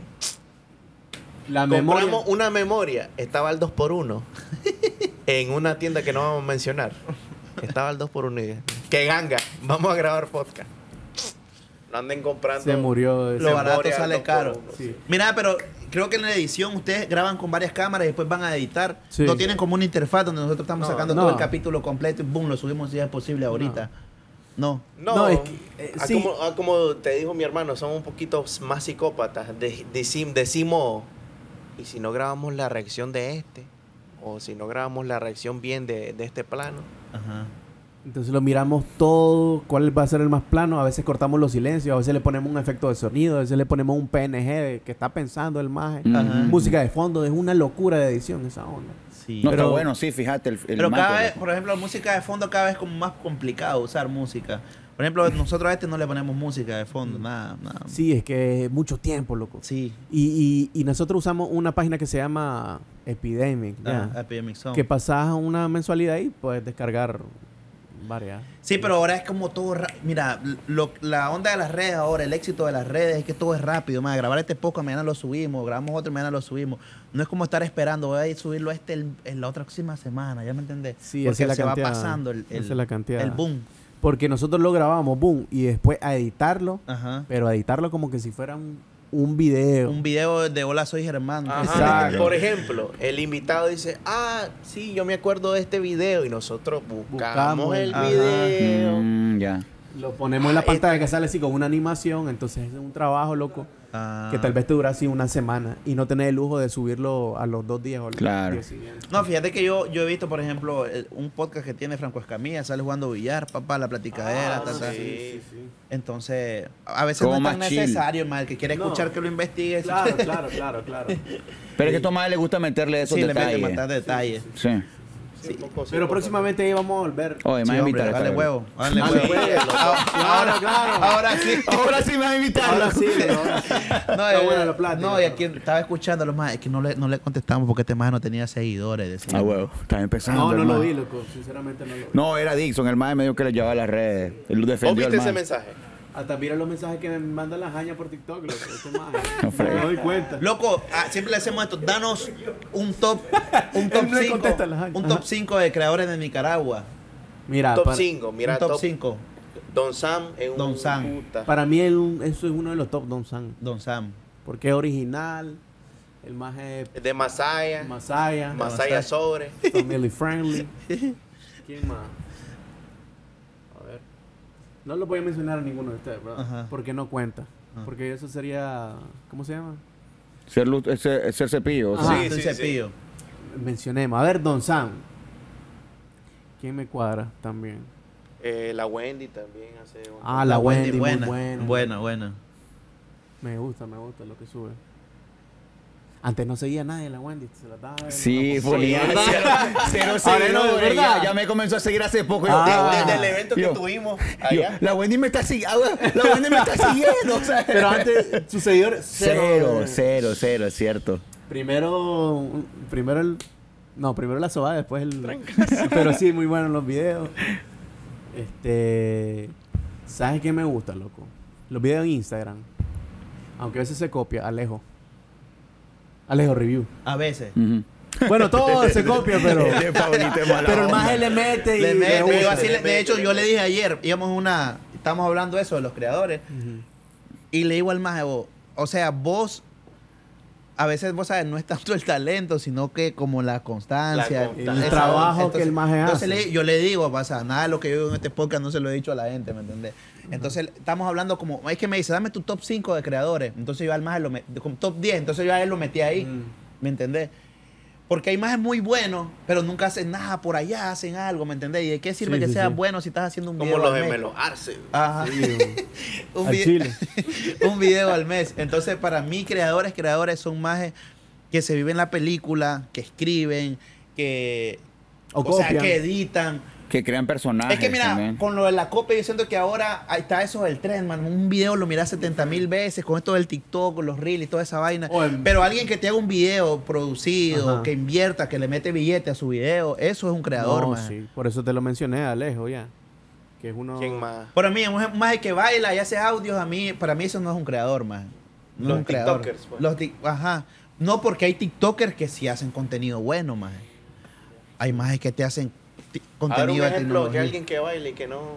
La memoria. Compramos una memoria, estaba al 2x1 en una tienda que no vamos a mencionar. Estaba al 2x1 y dije, ¡qué ganga! Vamos a grabar podcast. No anden comprando. Se murió. Lo barato memoria sale 2x1. caro. Sí. Mira, pero creo que en la edición ustedes graban con varias cámaras y después van a editar. Sí. No tienen como una interfaz donde nosotros estamos No, sacando no. todo el capítulo completo y boom, lo subimos si es posible ahorita. No. No, No, es que, sí. como te dijo mi hermano, somos un poquito más psicópatas. Decimos, ¿y si no grabamos la reacción de este? O si no grabamos la reacción bien de este plano. Ajá. Entonces lo miramos todo, cuál va a ser el más plano. A veces cortamos los silencios, a veces le ponemos un efecto de sonido, a veces le ponemos un PNG de que está pensando el maje. Ajá. Música de fondo, es una locura de edición esa onda. Sí. No, Pero- está bueno, sí, fíjate. El Pero manto, cada vez, loco. por ejemplo, música de fondo cada vez es como más complicado usar música. Por ejemplo, nosotros a este no le ponemos música de fondo, nada. Sí, es que es mucho tiempo, loco. Sí. Y nosotros usamos una página que se llama Epidemic, ya, Epidemic Sound. que pasas una mensualidad y puedes descargar varias. Sí, pero ahora es como todo. Mira, la onda de las redes ahora, el éxito de las redes es que todo es rápido. Más grabar este podcast, mañana lo subimos, grabamos otro, mañana lo subimos. No es como estar esperando, voy a subirlo en la otra próxima semana, ¿ya me entendés? Sí, porque esa es la se cantidad, va pasando esa es la cantidad. el boom. Porque nosotros lo grabamos, boom, y después a editarlo, Ajá. pero a editarlo como que si fuera un video. Un video de Hola, soy Germán. Ajá. Exacto. Por ejemplo, el invitado dice, sí, yo me acuerdo de este video y nosotros buscamos el Ajá. video. Ya. Lo ponemos en la pantalla que sale así con una animación, entonces es un trabajo, loco, Ah. que tal vez te dura así una semana y no tener el lujo de subirlo a los 2 días o al Claro. día siguiente. No, fíjate que yo he visto, por ejemplo, un podcast que tiene Franco Escamilla, sale jugando billar, papá, la platicadera, tal, tal. Sí. Entonces, a veces Como no es tan más chill. necesario, mal, el que quiere No. escuchar que lo investigue. Claro, claro. Pero es que a estos más les gusta meterle esos Sí, le mete detalles. más detalles. Sí. Sí, un poco, sí, Pero un poco. próximamente ahí vamos a volver. Oye, me Sí, vas a hombre, invitar. dale esta vez. huevo, dale Dale, huevo. pues. Ahora, Claro. ahora sí. Ahora sí me vas a invitar. Ahora sí, ahora sí. No, Está buena la plática. no, y aquí estaba escuchando a los más, es que no le contestamos porque este más no tenía seguidores. decía. Ah, huevo. Estás empezando. No, no lo hermano. vi, loco. Sinceramente no lo vi. No, era Dixon, el mae me dijo que le llevaba a las redes. Él lo ¿Vos defendió viste al ese mae. mensaje? Hasta mira los mensajes que me mandan las jañas por TikTok, loco. Este maje. No, fregues. Me doy cuenta. Loco, siempre le hacemos esto. Danos un top Él no le 5 contesta las jañas. un Ajá. top 5 de creadores de Nicaragua. Mira, Top 5, mira, un top 5. Don Sam es un Don Sam. puta. para mí eso es uno de los top Don San. Don Sam. Porque es original, el más es Es de Masaya. Masaya, Masaya sobre. family friendly. ¿Quién más? A ver. No lo voy a mencionar a ninguno de ustedes, ¿verdad? Ajá. Porque no cuenta. Ajá. Porque eso sería... ¿Cómo se llama? Ser cepillo. o sea. Ajá. Sí, sí, Cepillo. Mencionemos. A ver, Don Sam. ¿Quién me cuadra también? La Wendy también hace un... Ah, la Wendy, muy buena. buena. Buena. Me gusta lo que sube. Antes no seguía nadie la Wendy, se la daba. Sí, no, ponía ¿verdad? cero Ahora no, seguidores. ¿verdad? Ya me comenzó a seguir hace poco. Ah. Desde el evento que Yo- tuvimos yo, allá. la Wendy me está siguiendo. La Wendy me está siguiendo. O sea. Pero antes, sus seguidores, Cero, es cierto. Primero la sobada, después el... Pero sí, muy buenos los videos. ¿Sabes qué me gusta, loco? Los videos en Instagram. Aunque a veces se copia, Alejo Review. A veces. Ujú. Bueno, todo se copia, pero... De Paulito es mala Pero el onda. maje le mete y... Le mete, le gusta. yo así le de mete, hecho, le yo le mete. dije ayer, estábamos hablando de eso, de los creadores, Ujú. y le digo al maje, o sea, vos, a veces vos sabes, no es tanto el talento, sino que como la constancia. La constancia. El trabajo que el maje entonces hace. yo le digo, pasa, nada de lo que yo digo en este podcast no se lo he dicho a la gente, ¿me entendés? Entonces estamos hablando como, es que me dice, dame tu top 5 de creadores. Entonces yo al maje como top 10, entonces yo a él lo metí ahí, ¿me entendés? Porque hay majes muy buenos, pero nunca hacen nada por allá, hacen algo, ¿me entendés? ¿Y de qué sirve Sí, que sí, seas sí. bueno si estás haciendo un Como video los al mes? gemelos Arce. Ajá. Sí, un, al vide- chile. un video al mes. Entonces, para mí, creadores son majes que se viven la película, que escriben, que... O sea, copian. que editan. Que crean personajes. Es que mira, también. con lo de la copia, yo siento que ahora ahí está eso del tren, man. Un video lo miras 70,000 veces, con esto del TikTok, los reels y toda esa vaina. O en- Pero alguien que te haga un video producido, Ajá. que invierta, que le mete billete a su video, eso es un creador, No, man. sí. Por eso te lo mencioné, Alejo, ya. Que es uno... ¿Quién más? Para mí, un maje que baila y hace audios, para mí eso no es un creador, man. No Los es un creador. tiktokers, pues. Ajá. No, porque hay TikTokers que sí hacen contenido bueno, maje. Hay majes que te hacen A ver, un contenido de ejemplo, tecnología. que alguien que baile y que no...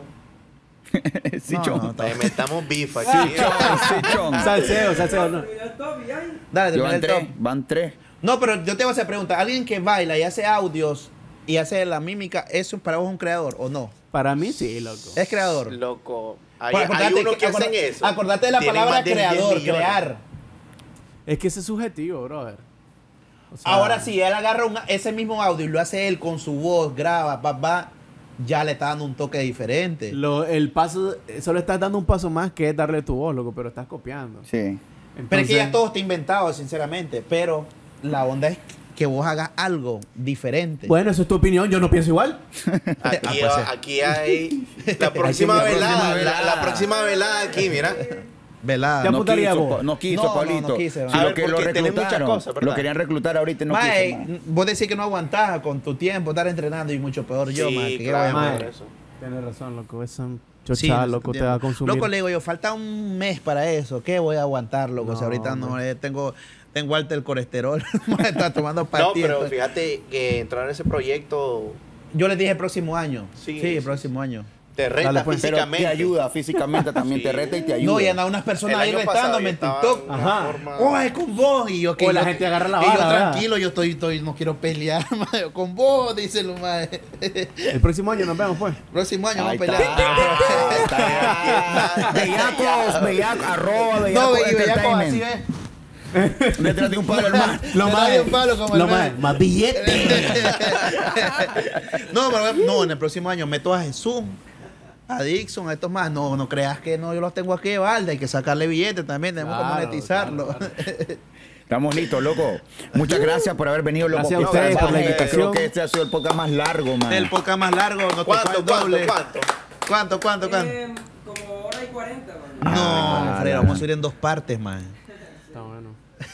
Sí, No, chon. no, está- metamos beef aquí. Sí, chon. Salseo, ¿no? Terminar el top y ahí. Dale, Yo termina van el tres, top. van tres. No, pero yo te voy a hacer pregunta. ¿Alguien que baila y hace audios y hace la mímica, eso para vos es un creador o no? Para mí sí, loco. Es creador. Loco. Hay, Pues hay unos que hacen eso. Acordate de la Tienen palabra más de 10 creador, millones. crear. Es que ese es subjetivo, brother. O sea, Ahora sí, él agarra ese mismo audio y lo hace él con su voz, graba, ya le está dando un toque diferente. El paso, solo estás dando un paso más que es darle tu voz, loco, pero estás copiando. Sí. Pero es que ya Entonces, todo está inventado, sinceramente. Pero la onda es que vos hagas algo diferente. Bueno, eso es tu opinión, yo no pienso igual. Aquí hay la próxima velada. La próxima velada aquí, mira. ¿Verdad? Ya No apuntaría quiso, vos. no quiso, No, Pablito. no quise, Si a lo ver, que lo porque tenés muchas reclutaron, cosas, ¿verdad? lo querían reclutar ahorita y no Mae, quiso. vos decís que no aguantás con tu tiempo estar entrenando y mucho peor yo, Sí, man. que claro, voy a- por eso. Tienes razón, loco. Esa Sí, chochada, no loco, te entiendo. va a consumir. Loco, le digo yo, falta un mes para eso. ¿Qué voy a aguantar, loco? No, si ahorita no hombre. tengo alto el colesterol. Está tomando No, pastillas. pero fíjate que entrar en ese proyecto Yo les dije el próximo año. Sí, Sí, el sí, próximo año. te reta Dale, pues. Pero físicamente. te ayuda físicamente también, Sí. te reta y te ayuda. No, y andan unas personas El ahí año pasado retándome yo en estaba TikTok. en una Ajá. forma- Oh, es con vos. Y yo que O la yo- gente agarra la y yo vara, ¿verdad? tranquilo, yo estoy, no quiero pelear, mae, con vos, dice lo más. El próximo año nos vemos, pues. Próximo año Ahí vamos a está. pelear. Bellacos, bellacos, arroba, No, bellacos y veía como así, entertainment. ¿ves? Detrás de un palo, hermano. Lo Le más. doy un palo como el Lo meme. más billete. No, pero no, en el próximo año meto a Jesús, a Dixon, a estos más. No, no creas que no, yo los tengo aquí de balde, hay que sacarle billetes también, tenemos que Claro, monetizarlo. claro, Estamos listos, loco. Muchas gracias por haber venido, loco. Gracias a ustedes por la invitación. Creo que este ha sido el podcast más largo, man. El podcast más largo, no ¿Cuánto? ¿Cuánto? Como hora y 40, man. No, Freire, vamos a subir en 2 partes, man. Está bueno.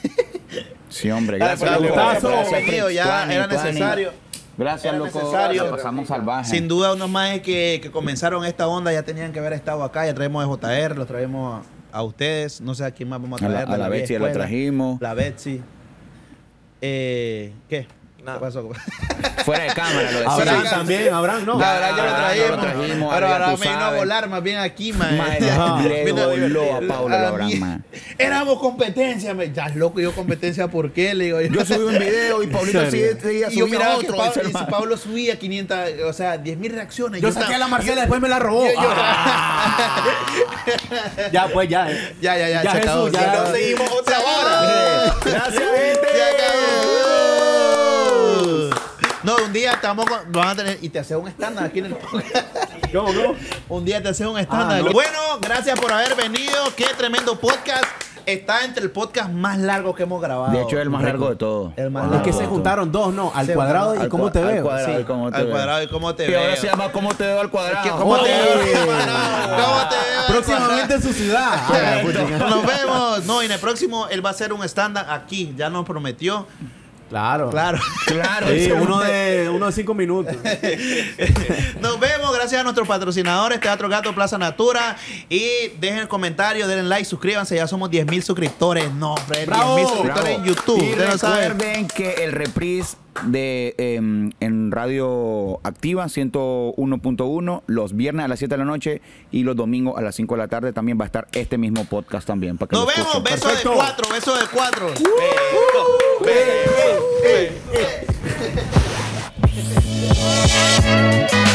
Sí, hombre. Dale, Gracias, pues, loco. gustazo, Gracias, bienvenido, Fritz. ya Tuani, era Tuani. necesario. Gracias, Era loco. necesario. La pasamos salvaje. Sin duda, unos más que comenzaron esta onda ya tenían que haber estado acá. Ya traemos a JR, los traemos a ustedes. No sé a quién más vamos a A la- traer. de a la vieja Betsy ya la escuela. trajimos. La Betsy. ¿Qué? Nada. ¿Qué pasó? Fuera de cámara, lo decía. Abraham también, Abraham, ¿no? La verdad, ya lo Abraham, trajimos. lo trajimos, Pero ahora ahora tú me vino a sabes. volar más bien aquí, man. Mae, Ajá. le Vino a- voló a Pablo a Abraham, mí. man. Éramos competencia, me. Ya loco, yo competencia, ¿por qué? Le digo Yo subí un video y Pablito ¿En serio? seguía Y yo subía miraba otro. que Pablo, dice el y si man. Pablo subía 500, o sea, 10,000 reacciones. Yo saqué a la Marcela, después me la robó. yo- Ya, pues, ya. Ya, se Jesús, acabó. ya. Se acabó. No seguimos otra Se hora. acabó. Gracias, gente. Se acabó. No, un día estamos van a tener y te haces un estándar aquí en el podcast. ¿Cómo, cómo? Un día te haces un estándar. no. Bueno, gracias por haber venido. Qué tremendo podcast. Está entre el podcast más largo que hemos grabado. De hecho, es el más largo de todos. El más Es largo. que se juntaron dos, ¿no? Al Se cuadrado juntaron y cómo te Al veo. cuadrado, Sí, y cómo te al veo. cuadrado y cómo te Y ahora veo. se llama ¿Cómo te veo al cuadrado? ¿Cómo te veo? Oye. ¿Cómo te veo? Próximamente en su ciudad. Ah, pues, Nos vemos. No, y en el próximo él va a hacer un stand-up aquí. Ya nos prometió. Claro. Claro. Claro, Sí, ese uno de 5 minutos. Nos vemos. Gracias a nuestros patrocinadores, Teatro Gato, Plaza Natura. Y dejen el comentario, denle like, suscríbanse. Ya somos 10,000 suscriptores. No, Fred, ¡Bravo! 10,000 suscriptores en YouTube. Y Ustedes lo saben. recuerden que el reprise de en Radio Activa 101.1 los viernes a las 7 de la noche y los domingos a las 5 de la tarde también va a estar este mismo podcast también. Para que Nos lo vemos. escuchen. Beso Perfecto. de 4. Beso de 4. Ve.